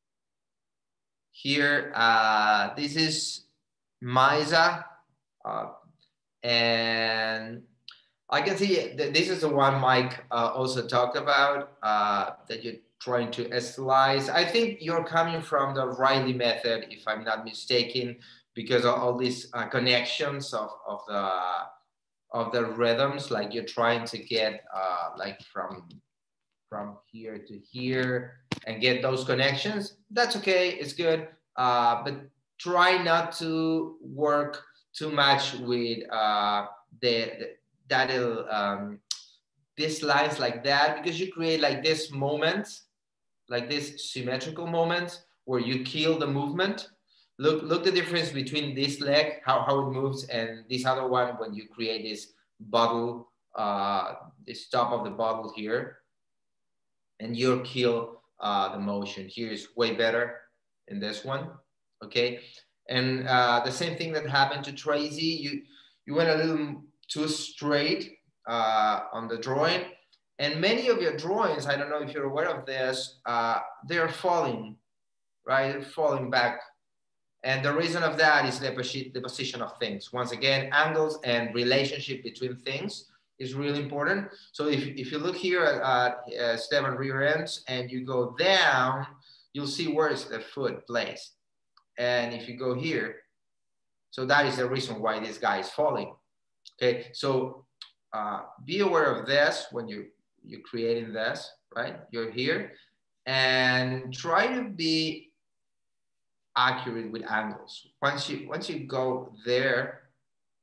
here. Uh, this is Misa, uh, and I can see that this is the one Mike uh, also talked about, uh, that you're trying to stylize. I think you're coming from the Riley method, if I'm not mistaken, because of all these uh, connections of, of the of the rhythms, like you're trying to get uh, like from from here to here and get those connections. That's okay, it's good, uh, but try not to work too much with uh, the, the that um, these lines like that, because you create like this moment, like this symmetrical moment where you kill the movement. Look, look the difference between this leg, how, how it moves, and this other one when you create this bottle, uh, this top of the bottle here, and you kill uh, the motion. Here is way better in this one, okay? And uh, the same thing that happened to Tracy, you, you went a little too straight uh, on the drawing, and many of your drawings, I don't know if you're aware of this, uh, they're falling, right? They're falling back. And the reason of that is the, the position of things. Once again, angles and relationship between things is really important. So if, if you look here at uh, stem and rear ends and you go down, you'll see where is the foot placed. And if you go here, so that is the reason why this guy is falling. Okay, so uh, be aware of this when you, you're creating this, right? You're here, and try to be accurate with angles. Once you, once you go there,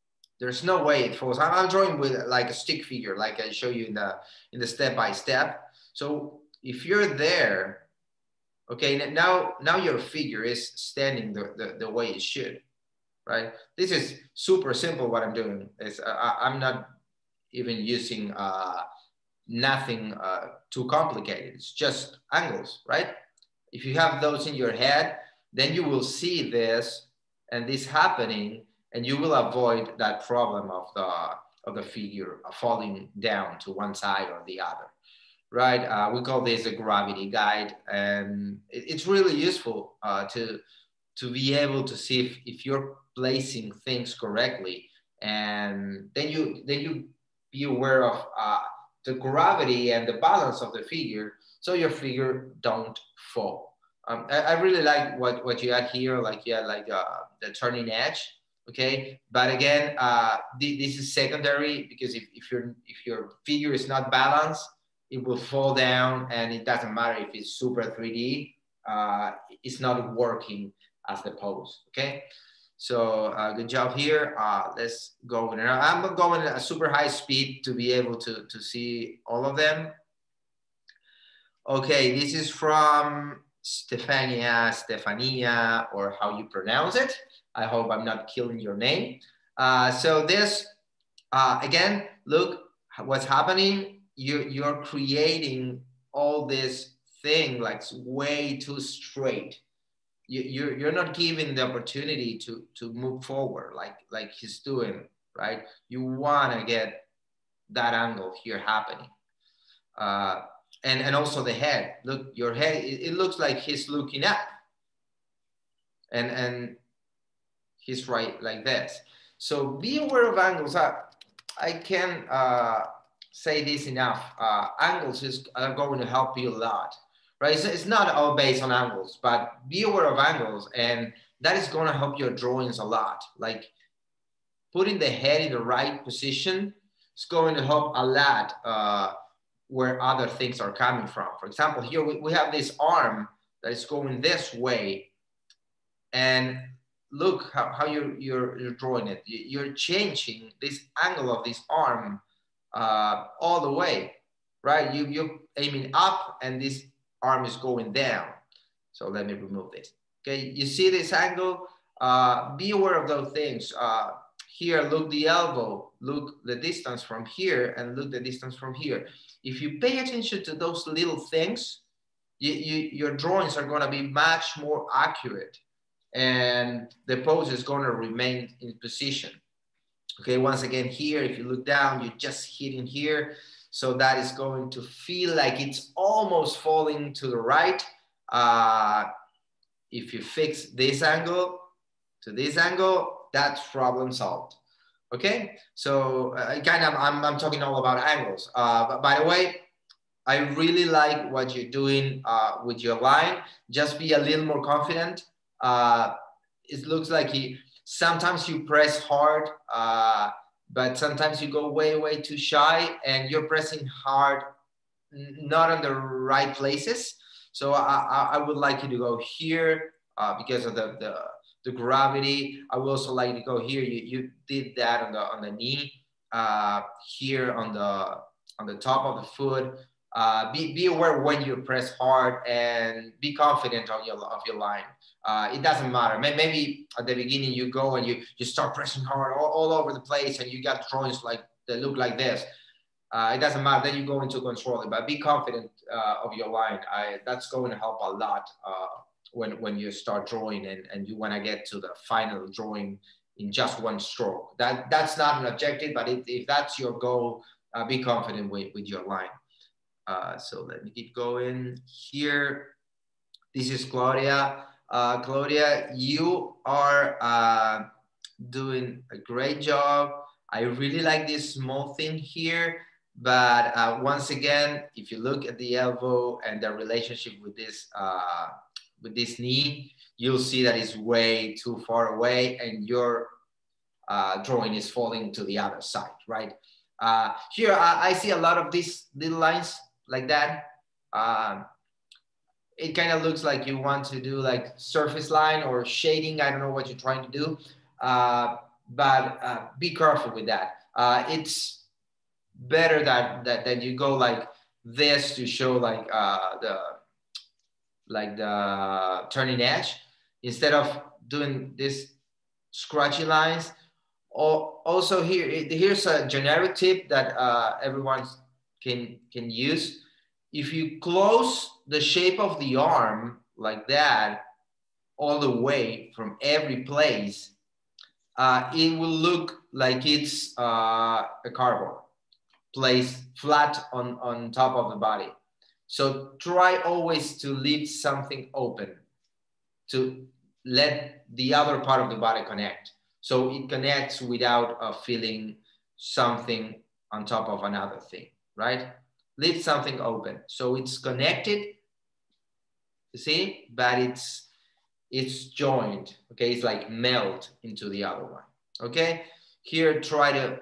There's no way it falls. I'm drawing with like a stick figure, like I show you in the in the step by step. So if you're there, okay, now now your figure is standing the, the, the way it should, right? This is super simple what I'm doing. It's, I, I'm not even using uh, nothing uh, too complicated. It's just angles, right? If you have those in your head, then you will see this and this happening, and you will avoid that problem of the of the figure falling down to one side or the other, right? Uh, we call this a gravity guide, and it, it's really useful uh, to to be able to see if, if you're placing things correctly, and then you then you be aware of uh, the gravity and the balance of the figure, so your figure don't fall. Um, I, I really like what, what you had here, like you had like uh, the turning edge, okay? But again, uh, th this is secondary, because if, if, your if your figure is not balanced, it will fall down, and it doesn't matter if it's super three D, uh, it's not working as the pose, okay? So uh, good job here. Uh, let's go. I'm going at a super high speed to be able to, to see all of them. Okay, this is from Stefania, Stefania, or how you pronounce it. I hope I'm not killing your name. Uh, so this, uh, again, look what's happening. You, you're creating all this thing like way too straight. You, you're, you're not giving the opportunity to, to move forward like, like he's doing, right? You want to get that angle here happening. Uh, and, and also the head. Look, your head, it, it looks like he's looking up. And, and he's right like this. So be aware of angles. I, I can uh, say this enough. Uh, angles is are going to help you a lot. Right? It's, it's not all based on angles, but be aware of angles, and that is going to help your drawings a lot. Like putting the head in the right position is going to help a lot uh, where other things are coming from. For example, here we, we have this arm that is going this way, and look how, how you're, you're, you're drawing it. You're changing this angle of this arm uh, all the way, right? You, you're aiming up, and this arm is going down. So let me remove this. Okay, you see this angle? Uh, be aware of those things. Uh, here, look the elbow, look the distance from here, and look the distance from here. If you pay attention to those little things, you, you, your drawings are gonna be much more accurate, and the pose is gonna remain in position. Okay, once again here, if you look down, you're just hitting here. So that is going to feel like it's almost falling to the right. Uh, if you fix this angle to this angle, that's problem solved. Okay, so uh, kind of, I'm, I'm talking all about angles. Uh, but by the way, I really like what you're doing uh, with your line. Just be a little more confident. Uh, it looks like he, sometimes you press hard, uh, but sometimes you go way, way too shy, and you're pressing hard, not on the right places. So I, I would like you to go here uh, because of the, the, the gravity. I would also like to go here. You, you did that on the, on the knee, uh, here on the, on the top of the foot. Uh, be, be aware when you press hard, and be confident on your, of your line. Uh, it doesn't matter. Maybe at the beginning you go and you, you start pressing hard all, all over the place, and you got drawings like that look like this. Uh, it doesn't matter. Then you go into control it, but be confident uh, of your line. I, that's going to help a lot uh, when, when you start drawing, and, and you want to get to the final drawing in just one stroke. That, that's not an objective, but if, if that's your goal, uh, be confident with, with your line. Uh, so let me keep going here. This is Claudia. Uh, Claudia, you are uh, doing a great job. I really like this small thing here, but uh, once again, if you look at the elbow and the relationship with this, uh, with this knee, you'll see that it's way too far away, and your uh, drawing is falling to the other side, right? Uh, here, I, I see a lot of these little lines like that. Uh, it kind of looks like you want to do like surface line or shading. I don't know what you're trying to do. Uh, but uh, be careful with that. Uh, it's better that, that that you go like this to show like uh, the like the turning edge instead of doing this scratchy lines. Or also here, here's a generic tip that uh, everyone can can use. If you close the shape of the arm like that all the way from every place, uh, it will look like it's uh, a cardboard placed flat on, on top of the body. So try always to leave something open to let the other part of the body connect. So it connects without uh, feeling something on top of another thing, right? Leave something open. So it's connected, you see, but it's, it's joined, okay? It's like melt into the other one, okay? Here, try to,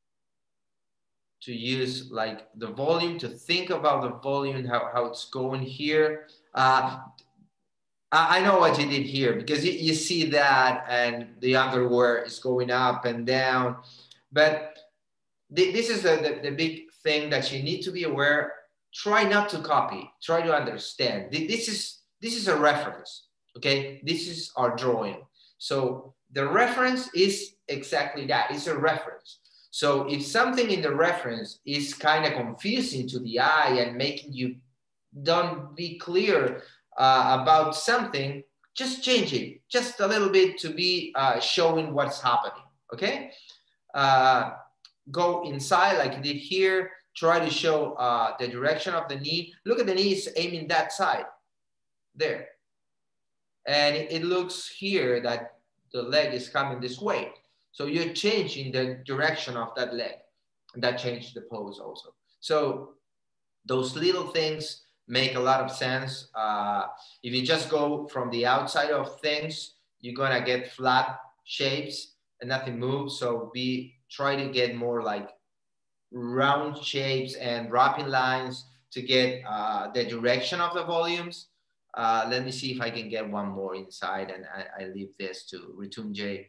to use like the volume, to think about the volume, how, how it's going here. Uh, I know what you did here because you, you see that and the underwear is going up and down. But th this is the, the, the big thing that you need to be aware. Try not to copy, try to understand. This is, this is a reference, okay? This is our drawing. So the reference is exactly that, it's a reference. So if something in the reference is kind of confusing to the eye and making you don't be clear Uh, about something, just change it just a little bit to be uh, showing what's happening, okay? Uh, go inside like you did here, try to show uh, the direction of the knee. Look at the knee is aiming that side, there. And it, it looks here that the leg is coming this way. So you're changing the direction of that leg, and that changed the pose also. So those little things make a lot of sense. Uh, if you just go from the outside of things, you're gonna get flat shapes and nothing moves. So be try to get more like round shapes and wrapping lines to get uh, the direction of the volumes. Uh, let me see if I can get one more inside, and I, I leave this to Mritunjay.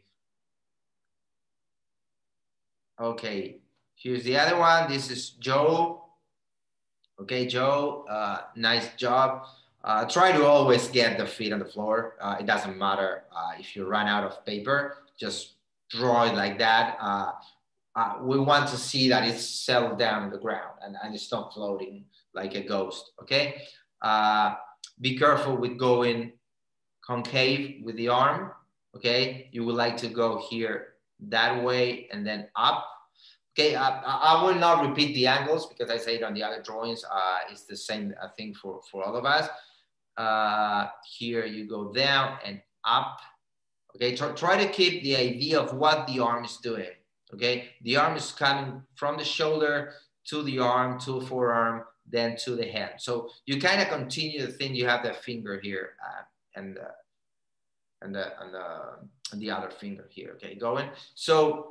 Okay, here's the other one. This is Joe. Okay, Joe, uh, nice job. Uh, try to always get the feet on the floor. Uh, it doesn't matter uh, if you run out of paper, just draw it like that. Uh, uh, we want to see that it's settled down on the ground and, and it's not floating like a ghost, okay? Uh, be careful with going concave with the arm, okay? You would like to go here that way and then up. Okay, I, I will not repeat the angles because I say it on the other drawings. Uh, it's the same uh, thing for, for all of us. Uh, here you go down and up. Okay, try, try to keep the idea of what the arm is doing. Okay, the arm is coming from the shoulder to the arm, to the forearm, then to the hand. So you kind of continue the thing. You have the finger here uh, and, uh, and, the, and, the, and the other finger here. Okay, going. So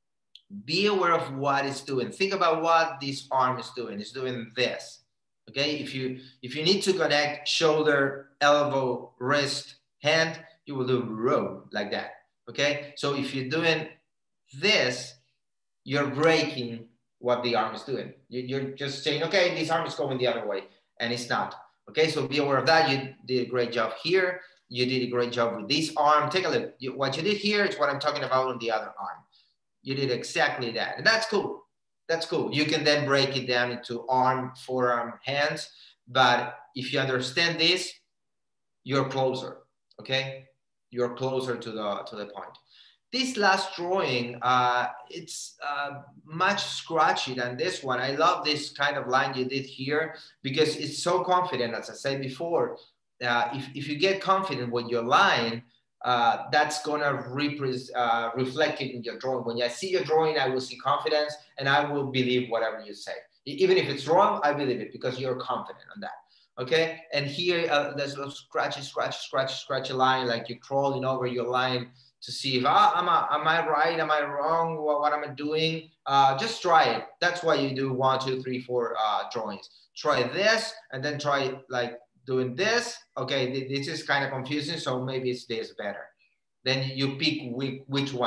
be aware of what it's doing. Think about what this arm is doing. It's doing this, okay? If you, if you need to connect shoulder, elbow, wrist, hand, you will do row like that, okay? So if you're doing this, you're breaking what the arm is doing. You're just saying, okay, this arm is going the other way, and it's not, okay? So be aware of that. You did a great job here. You did a great job with this arm. Take a look. What you did here is what I'm talking about on the other arm. You did exactly that. And that's cool. That's cool. You can then break it down into arm, forearm, hands. But if you understand this, you're closer, okay? You're closer to the, to the point. This last drawing, uh, it's uh, much scratchy than this one. I love this kind of line you did here because it's so confident, as I said before. Uh, if, if you get confident with your line, Uh, that's gonna uh, reflect it in your drawing. When I see your drawing, I will see confidence and I will believe whatever you say. Even if it's wrong, I believe it because you're confident on that, okay? And here, uh, there's a scratchy, scratchy, scratchy, scratchy line, like you're crawling over your line to see if, ah, am, I, am I right, am I wrong, what, what am I doing? Uh, just try it. That's why you do one, two, three, four uh, drawings. Try this and then try like, doing this, okay, this is kind of confusing, so maybe it's this better. Then you pick which one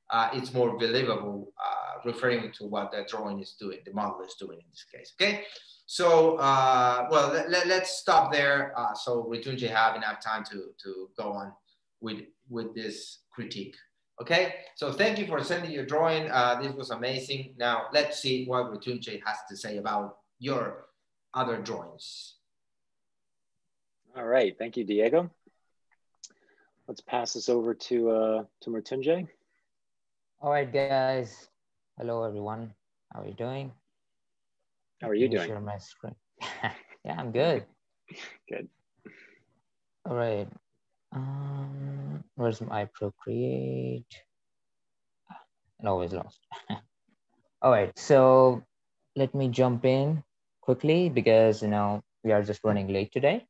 uh, it's more believable, uh, referring to what the drawing is doing, the model is doing in this case, okay? So, uh, well, let, let, let's stop there. Uh, so Mritunjay have enough time to, to go on with, with this critique, okay? So thank you for sending your drawing. Uh, this was amazing. Now, let's see what Mritunjay has to say about your other drawings. All right, thank you, Diego. Let's pass this over to, uh, to Mritunjay. All right, guys. Hello, everyone. How are you doing? How are you Let me doing? share my screen. Yeah, I'm good. Good. All right. Um, where's my Procreate? And always lost. All right, so let me jump in quickly because, you know, we are just running late today.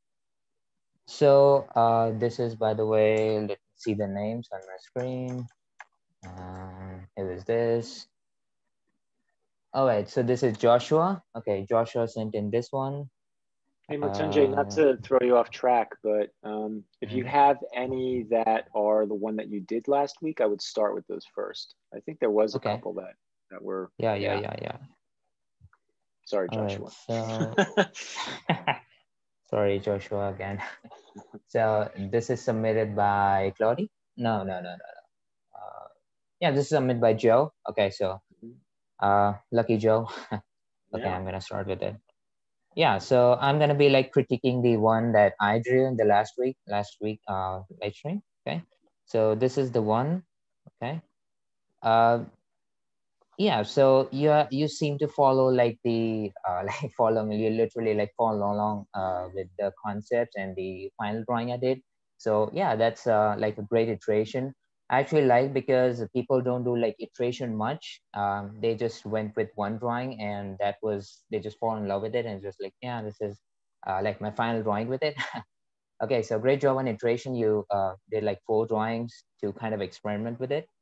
So uh, this is, by the way, let me see the names on my screen. Um, it was this. All right, so this is Joshua. Okay, Joshua sent in this one. Hey, Mritunjay, not Uh, to throw you off track, but um, if you mhm. have any that are the one that you did last week, I would start with those first. I think there was a Okay. couple that, that were, Yeah, yeah, yeah. yeah, yeah. Sorry, All right, Joshua. so sorry, Joshua again. So this is submitted by Claudie. No, no, no, no, no. Uh, yeah, this is submitted by Joe. Okay, so uh, lucky Joe. Okay, Yeah. I'm gonna start with it. Yeah, so I'm gonna be like critiquing the one that I drew in the last week, last week uh live stream. Okay, so this is the one. Okay, uh, yeah. So you you seem to follow like the uh like follow me. You literally like follow along uh with the concepts and the final drawing I did. So yeah, that's uh like a great iteration. I actually like because people don't do like iteration much. Um, they just went with one drawing and that was they just fall in love with it and just like yeah, this is uh, like my final drawing with it. Okay, so great job on iteration. You uh, did like four drawings to kind of experiment with it.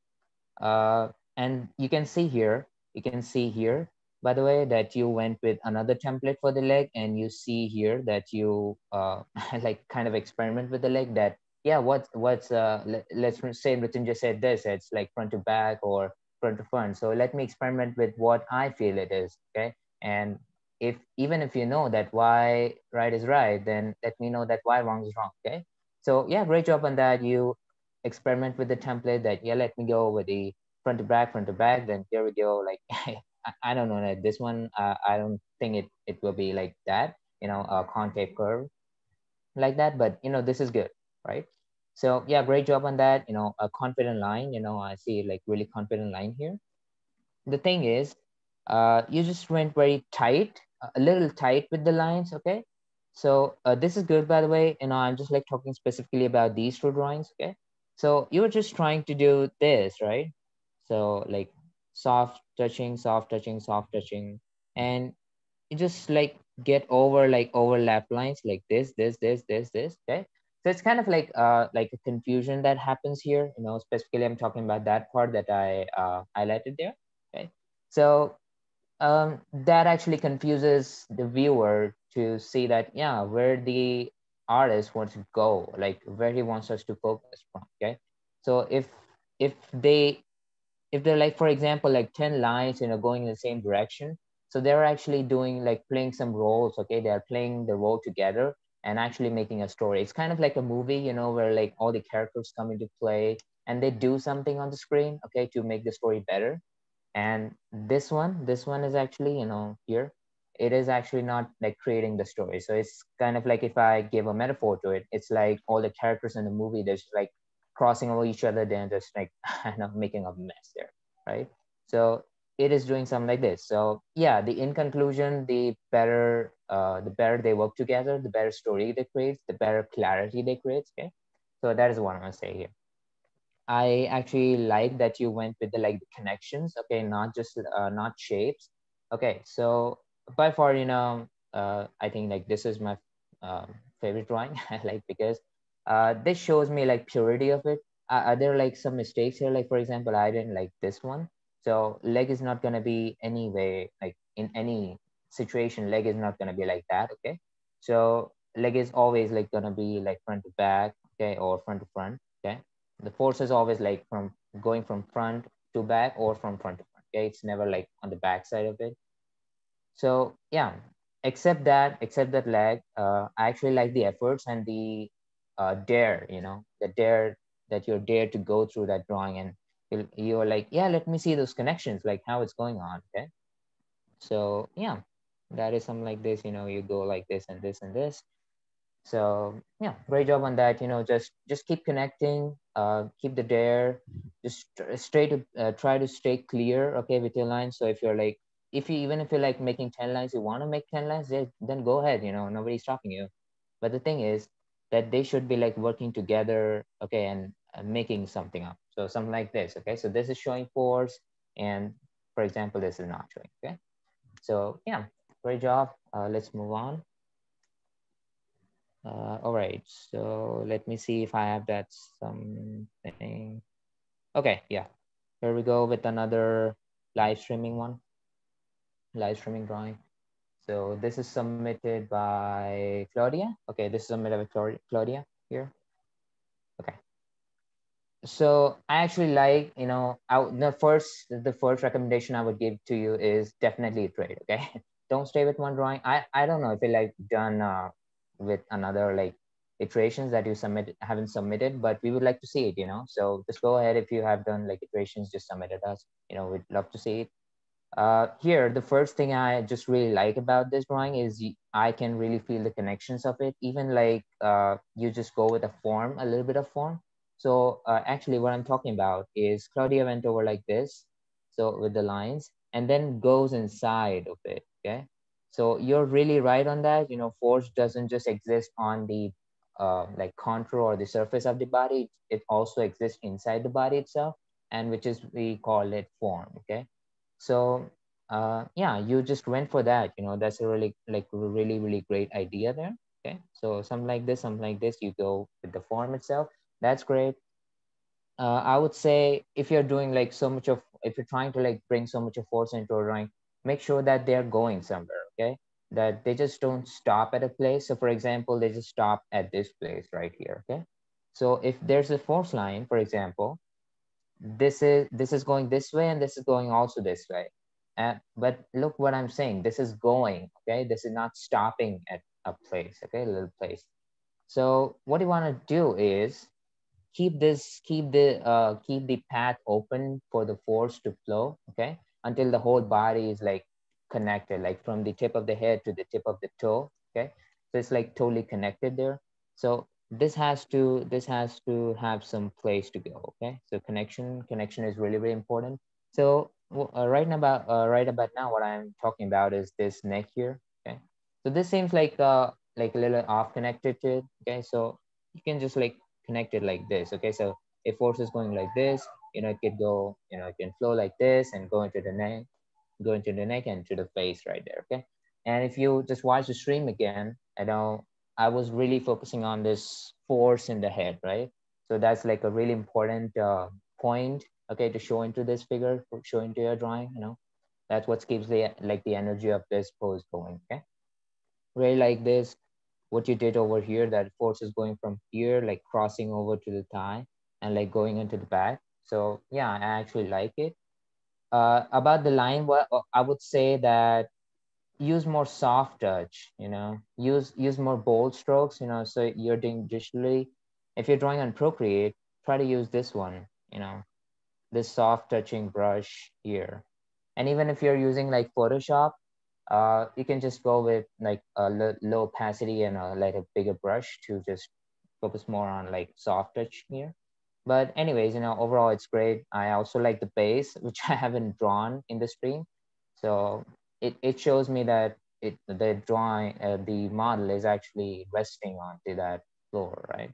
Uh, and you can see here, you can see here, by the way, that you went with another template for the leg, and you see here that you uh, like kind of experiment with the leg that, yeah, what, what's, uh, let, let's say Mritunjay said this, it's like front to back or front to front. So let me experiment with what I feel it is, okay? And if, even if you know that why right is right, then let me know that why wrong is wrong, okay? So yeah, great job on that. You experiment with the template that, yeah, let me go with the front to back, front to back, then here we go. Like, I, I don't know, like this one, uh, I don't think it, it will be like that, you know, a concave curve like that, but you know, this is good, right? So yeah, great job on that. You know, a confident line, you know, I see like really confident line here. The thing is, uh, you just went very tight, a little tight with the lines, okay? So uh, this is good, by the way. You know, I'm just like talking specifically about these two drawings, okay? So you were just trying to do this, right? So like soft touching, soft touching, soft touching, and you just like get over like overlap lines like this, this, this, this, this, okay? So it's kind of like uh like a confusion that happens here, you know, specifically I'm talking about that part that I uh, highlighted there, okay? So um, that actually confuses the viewer to see that, yeah, where the artist wants to go, like where he wants us to focus from, okay? So if if they if they're like, for example, like ten lines, you know, going in the same direction, so they're actually doing like playing some roles, okay? They're playing the role together and actually making a story. It's kind of like a movie, you know, where like all the characters come into play and they do something on the screen, okay, to make the story better. And this one this one is actually, you know, here it is actually not like creating the story. So it's kind of like, if I give a metaphor to it, it's like all the characters in the movie, they're just like crossing over each other, then just like kind of making a mess there, right? So it is doing something like this. So yeah, the in conclusion, the better uh the better they work together, the better story they create, the better clarity they create, okay? So that is what I'm gonna say here. I actually like that you went with the like the connections, okay, not just uh, not shapes. Okay, so by far, you know, uh, I think like this is my um, favorite drawing. I like because uh, this shows me like purity of it. Uh, are there like some mistakes here? Like for example, I didn't like this one. So leg is not gonna be anyway like in any situation. Leg is not gonna be like that. Okay, so leg is always like gonna be like front to back, okay, or front to front. Okay, the force is always like from going from front to back or from front to front. Okay, it's never like on the back side of it. So yeah, except that, except that leg, uh, I actually like the efforts and the uh, dare, you know, the dare that you're dare to go through that drawing, and you're, you're like, yeah, let me see those connections, like how it's going on. Okay, so yeah, that is something like this. You know, you go like this and this and this. So yeah, great job on that. You know, just just keep connecting, uh, keep the dare, just tr- stay to uh, try to stay clear, okay, with your lines. So if you're like, if you even if you're like making ten lines, you want to make ten lines, then then go ahead. You know, nobody's stopping you. But the thing is that they should be like working together, okay, and uh, making something up. So something like this, okay. So this is showing force, and for example, this is not showing, okay. So yeah, great job. Uh, let's move on. Uh, all right, so let me see if I have that something. Okay, yeah, here we go with another live streaming one, live streaming drawing. So this is submitted by Claudia. Okay, this is submitted by Claudia Claudia here. Okay, so I actually like, you know, I, the first the first recommendation I would give to you is definitely iterate. Okay, don't stay with one drawing. I I don't know if you like done uh, with another like iterations that you submit haven't submitted, but we would like to see it. You know, so just go ahead if you have done like iterations, just submit it us. You know, we'd love to see it. Uh, here, the first thing I just really like about this drawing is y- I can really feel the connections of it. Even like uh, you just go with a form, a little bit of form. So uh, actually what I'm talking about is Claudia went over like this, so with the lines, and then goes inside of it, okay? So you're really right on that. You know, force doesn't just exist on the uh, like contour or the surface of the body. It also exists inside the body itself, and which is we call it form, okay? So uh, yeah, you just went for that. You know, that's a really like really really great idea there. Okay, so something like this, something like this, you go with the form itself. That's great. Uh, I would say if you're doing like so much of, if you're trying to like bring so much of force into a drawing, make sure that they're going somewhere. Okay, that they just don't stop at a place. So for example, they just stop at this place right here. Okay, so if there's a force line, for example, this is this is going this way and this is going also this way, and but look what I'm saying, this is going, okay, this is not stopping at a place, okay, a little place. So what you want to do is keep this keep the uh keep the path open for the force to flow, okay, until the whole body is like connected, like from the tip of the head to the tip of the toe, okay, so it's like totally connected there. So this has to this has to have some place to go, okay, so connection connection is really really important. So uh, right now about uh, right about now what I'm talking about is this neck here, okay, so this seems like uh like a little off connected to it, okay, so you can just like connect it like this, okay, so if force is going like this, you know, it could go, you know, it can flow like this and go into the neck, go into the neck and to the face right there, okay. And if you just watch the stream again, I know I was really focusing on this force in the head, right? So that's like a really important uh, point, okay, to show into this figure, show into your drawing, you know, that's what keeps the like the energy of this pose going, okay, really like this, what you did over here, that force is going from here, like crossing over to the thigh and like going into the back. So yeah, I actually like it. Uh, about the line, what I would say that use more soft touch, you know, use use more bold strokes, you know, so you're doing digitally. If you're drawing on Procreate, try to use this one, you know, this soft touching brush here. And even if you're using like Photoshop, uh, you can just go with like a l- low opacity and a, like a bigger brush to just focus more on like soft touch here. But anyways, you know, overall it's great. I also like the base, which I haven't drawn in the stream. So it, it shows me that it the drawing, uh, the model is actually resting onto that floor, right?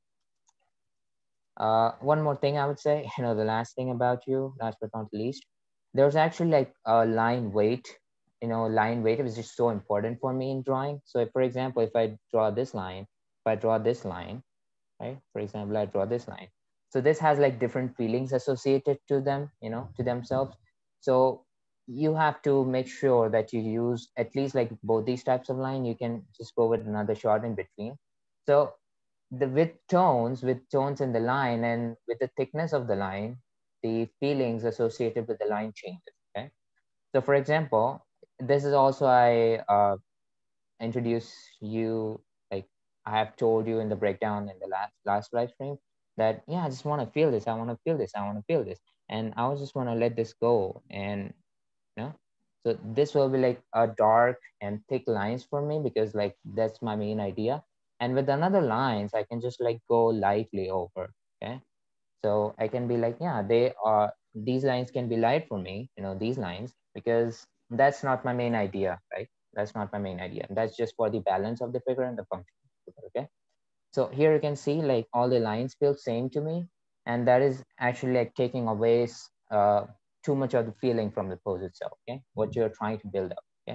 Uh, one more thing I would say, you know, the last thing about you, last but not least, there's actually like a line weight, you know, line weight is just so important for me in drawing. So if, for example, if I draw this line, if I draw this line, right? For example, I draw this line. So this has like different feelings associated to them, you know, to themselves. So you have to make sure that you use at least like both these types of line. You can just go with another shot in between. So the with tones, with tones in the line and with the thickness of the line, the feelings associated with the line changes. Okay. So for example, this is also I uh, introduce you, like I have told you in the breakdown in the last last live stream, that yeah, I just want to feel this, I want to feel this, I want to feel this, and I was just want to let this go. And you know, so this will be like a dark and thick lines for me, because like that's my main idea. And with another lines, I can just like go lightly over. Okay. So I can be like, yeah, they are, these lines can be light for me, you know, these lines, because that's not my main idea, right? That's not my main idea. That's just for the balance of the figure and the function. Okay. So here you can see like all the lines feel same to me. And that is actually like taking away uh, too much of the feeling from the pose itself. Okay. What you're trying to build up. Okay.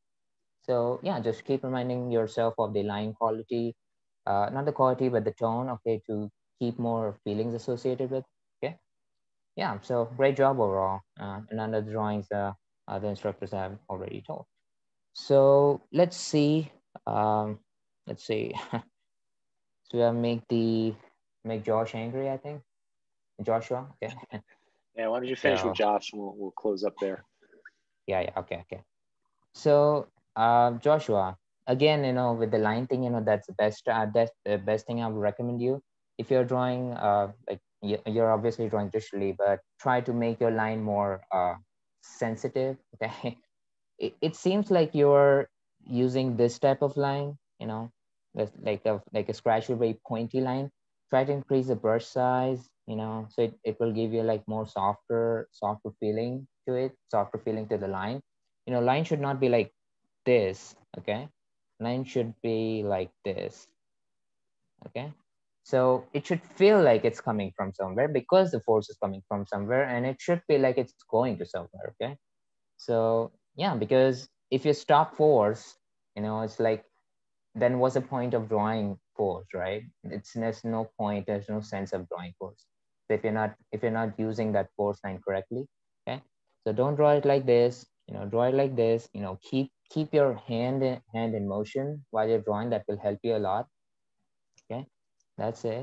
So yeah, just keep reminding yourself of the line quality, uh, not the quality, but the tone, okay, to keep more feelings associated with, okay? Yeah, so great job overall. Uh, and under the drawings, uh, uh, the instructors have already told. So let's see, um, let's see. So we have make the, make Josh angry, I think. Joshua, okay. Yeah, why don't you finish with So, Josh and we'll, we'll close up there. yeah, yeah, okay, okay. So, uh, Joshua, again, you know, with the line thing, you know, that's the best. Uh, that's the best thing I would recommend you. If you're drawing, uh, like you- you're obviously drawing digitally, but try to make your line more uh, sensitive. Okay, it, it seems like you're using this type of line, you know, that's like a like a scratchy, very pointy line. Try to increase the brush size, you know, so it, it will give you like more softer, softer feeling to it, softer feeling to the line. You know, line should not be like this, okay? Line should be like this, okay? So it should feel like it's coming from somewhere, because the force is coming from somewhere, and it should feel like it's going to somewhere, okay? So yeah, because if you stop force, you know, it's like, then what's the point of drawing force, right? It's there's no point, there's no sense of drawing force. So if you're not if you're not using that force line correctly, okay? So don't draw it like this, you know, draw it like this, you know, keep keep your hand in, hand in motion while you're drawing. That will help you a lot. Okay, that's it.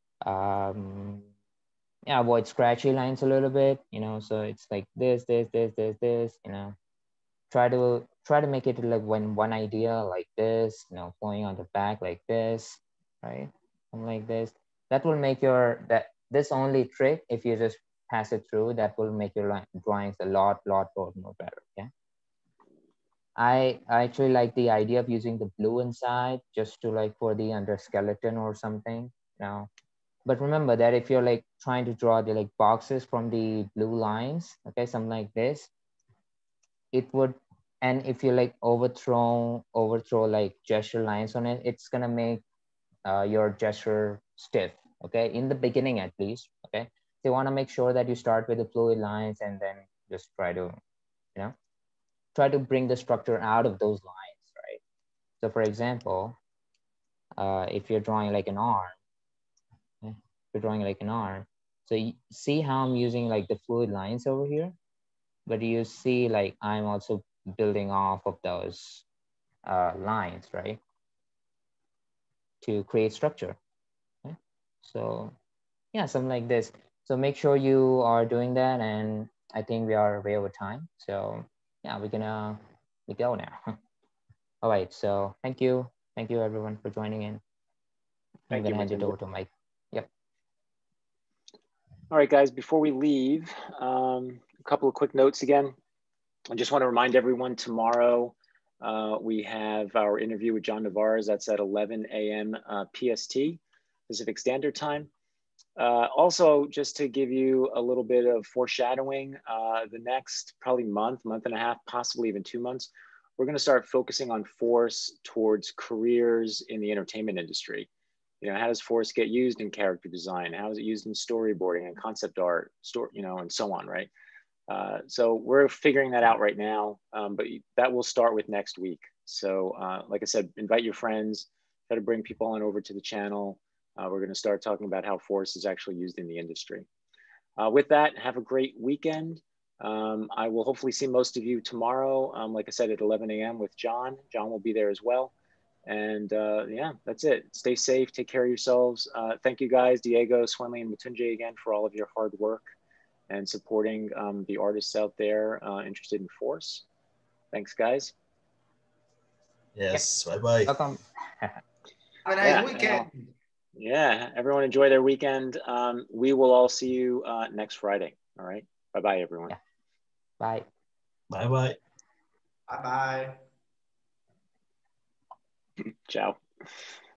Um, yeah, avoid scratchy lines a little bit, you know, so it's like this, this, this, this, this, you know, try to try to make it like when one idea like this, you know, flowing on the back like this, right? Something like this. That will make your that this only trick, if you just pass it through, that will make your line, drawings a lot, lot, lot more better. Okay. I, I actually like the idea of using the blue inside, just to like for the under skeleton or something. You know, but remember that if you're like trying to draw the like boxes from the blue lines, okay, something like this, it would, and if you like overthrow overthrow like gesture lines on it, it's gonna make uh, your gesture stiff, okay, in the beginning at least. Okay, so you want to make sure that you start with the fluid lines, and then just try to, you know, try to bring the structure out of those lines, right? So for example, uh, if you're drawing like an arm, okay, if you're drawing like an arm, so you see how I'm using like the fluid lines over here, but you see like I'm also building off of those uh, lines, right, to create structure. Okay? So yeah, something like this. So make sure you are doing that, and I think we are way over time. So yeah, we're gonna we go now. All right. So thank you, thank you everyone for joining in. I'm Thank you, gonna hand it Mritunjay. over to Mike. Yep. All right, guys, before we leave, um, a couple of quick notes again. I just want to remind everyone tomorrow uh, we have our interview with John Navarez. That's at eleven a m Uh, P S T, Pacific Standard Time. Uh, also, just to give you a little bit of foreshadowing, uh, the next probably month, month and a half, possibly even two months, we're going to start focusing on force towards careers in the entertainment industry. You know, how does force get used in character design? How is it used in storyboarding and concept art, story, you know, and so on, right? Uh, so we're figuring that out right now, um, but that will start with next week. So uh, like I said, invite your friends, try to bring people on over to the channel. Uh, we're going to start talking about how force is actually used in the industry. Uh, with that, have a great weekend. Um, I will hopefully see most of you tomorrow, um, like I said, at eleven a m with John. John will be there as well. And uh, yeah, that's it. Stay safe, take care of yourselves. Uh, thank you guys, Diego, Swinley, and Mritunjay again for all of your hard work. and supporting um, the artists out there uh, interested in force. Thanks, guys. Yes, yep. Bye-bye. Welcome. Have a nice yeah, weekend. Uh, yeah, everyone enjoy their weekend. Um, we will all see you uh, next Friday. All right. Bye-bye, everyone. Yeah. Bye. Bye-bye. Bye-bye. Ciao.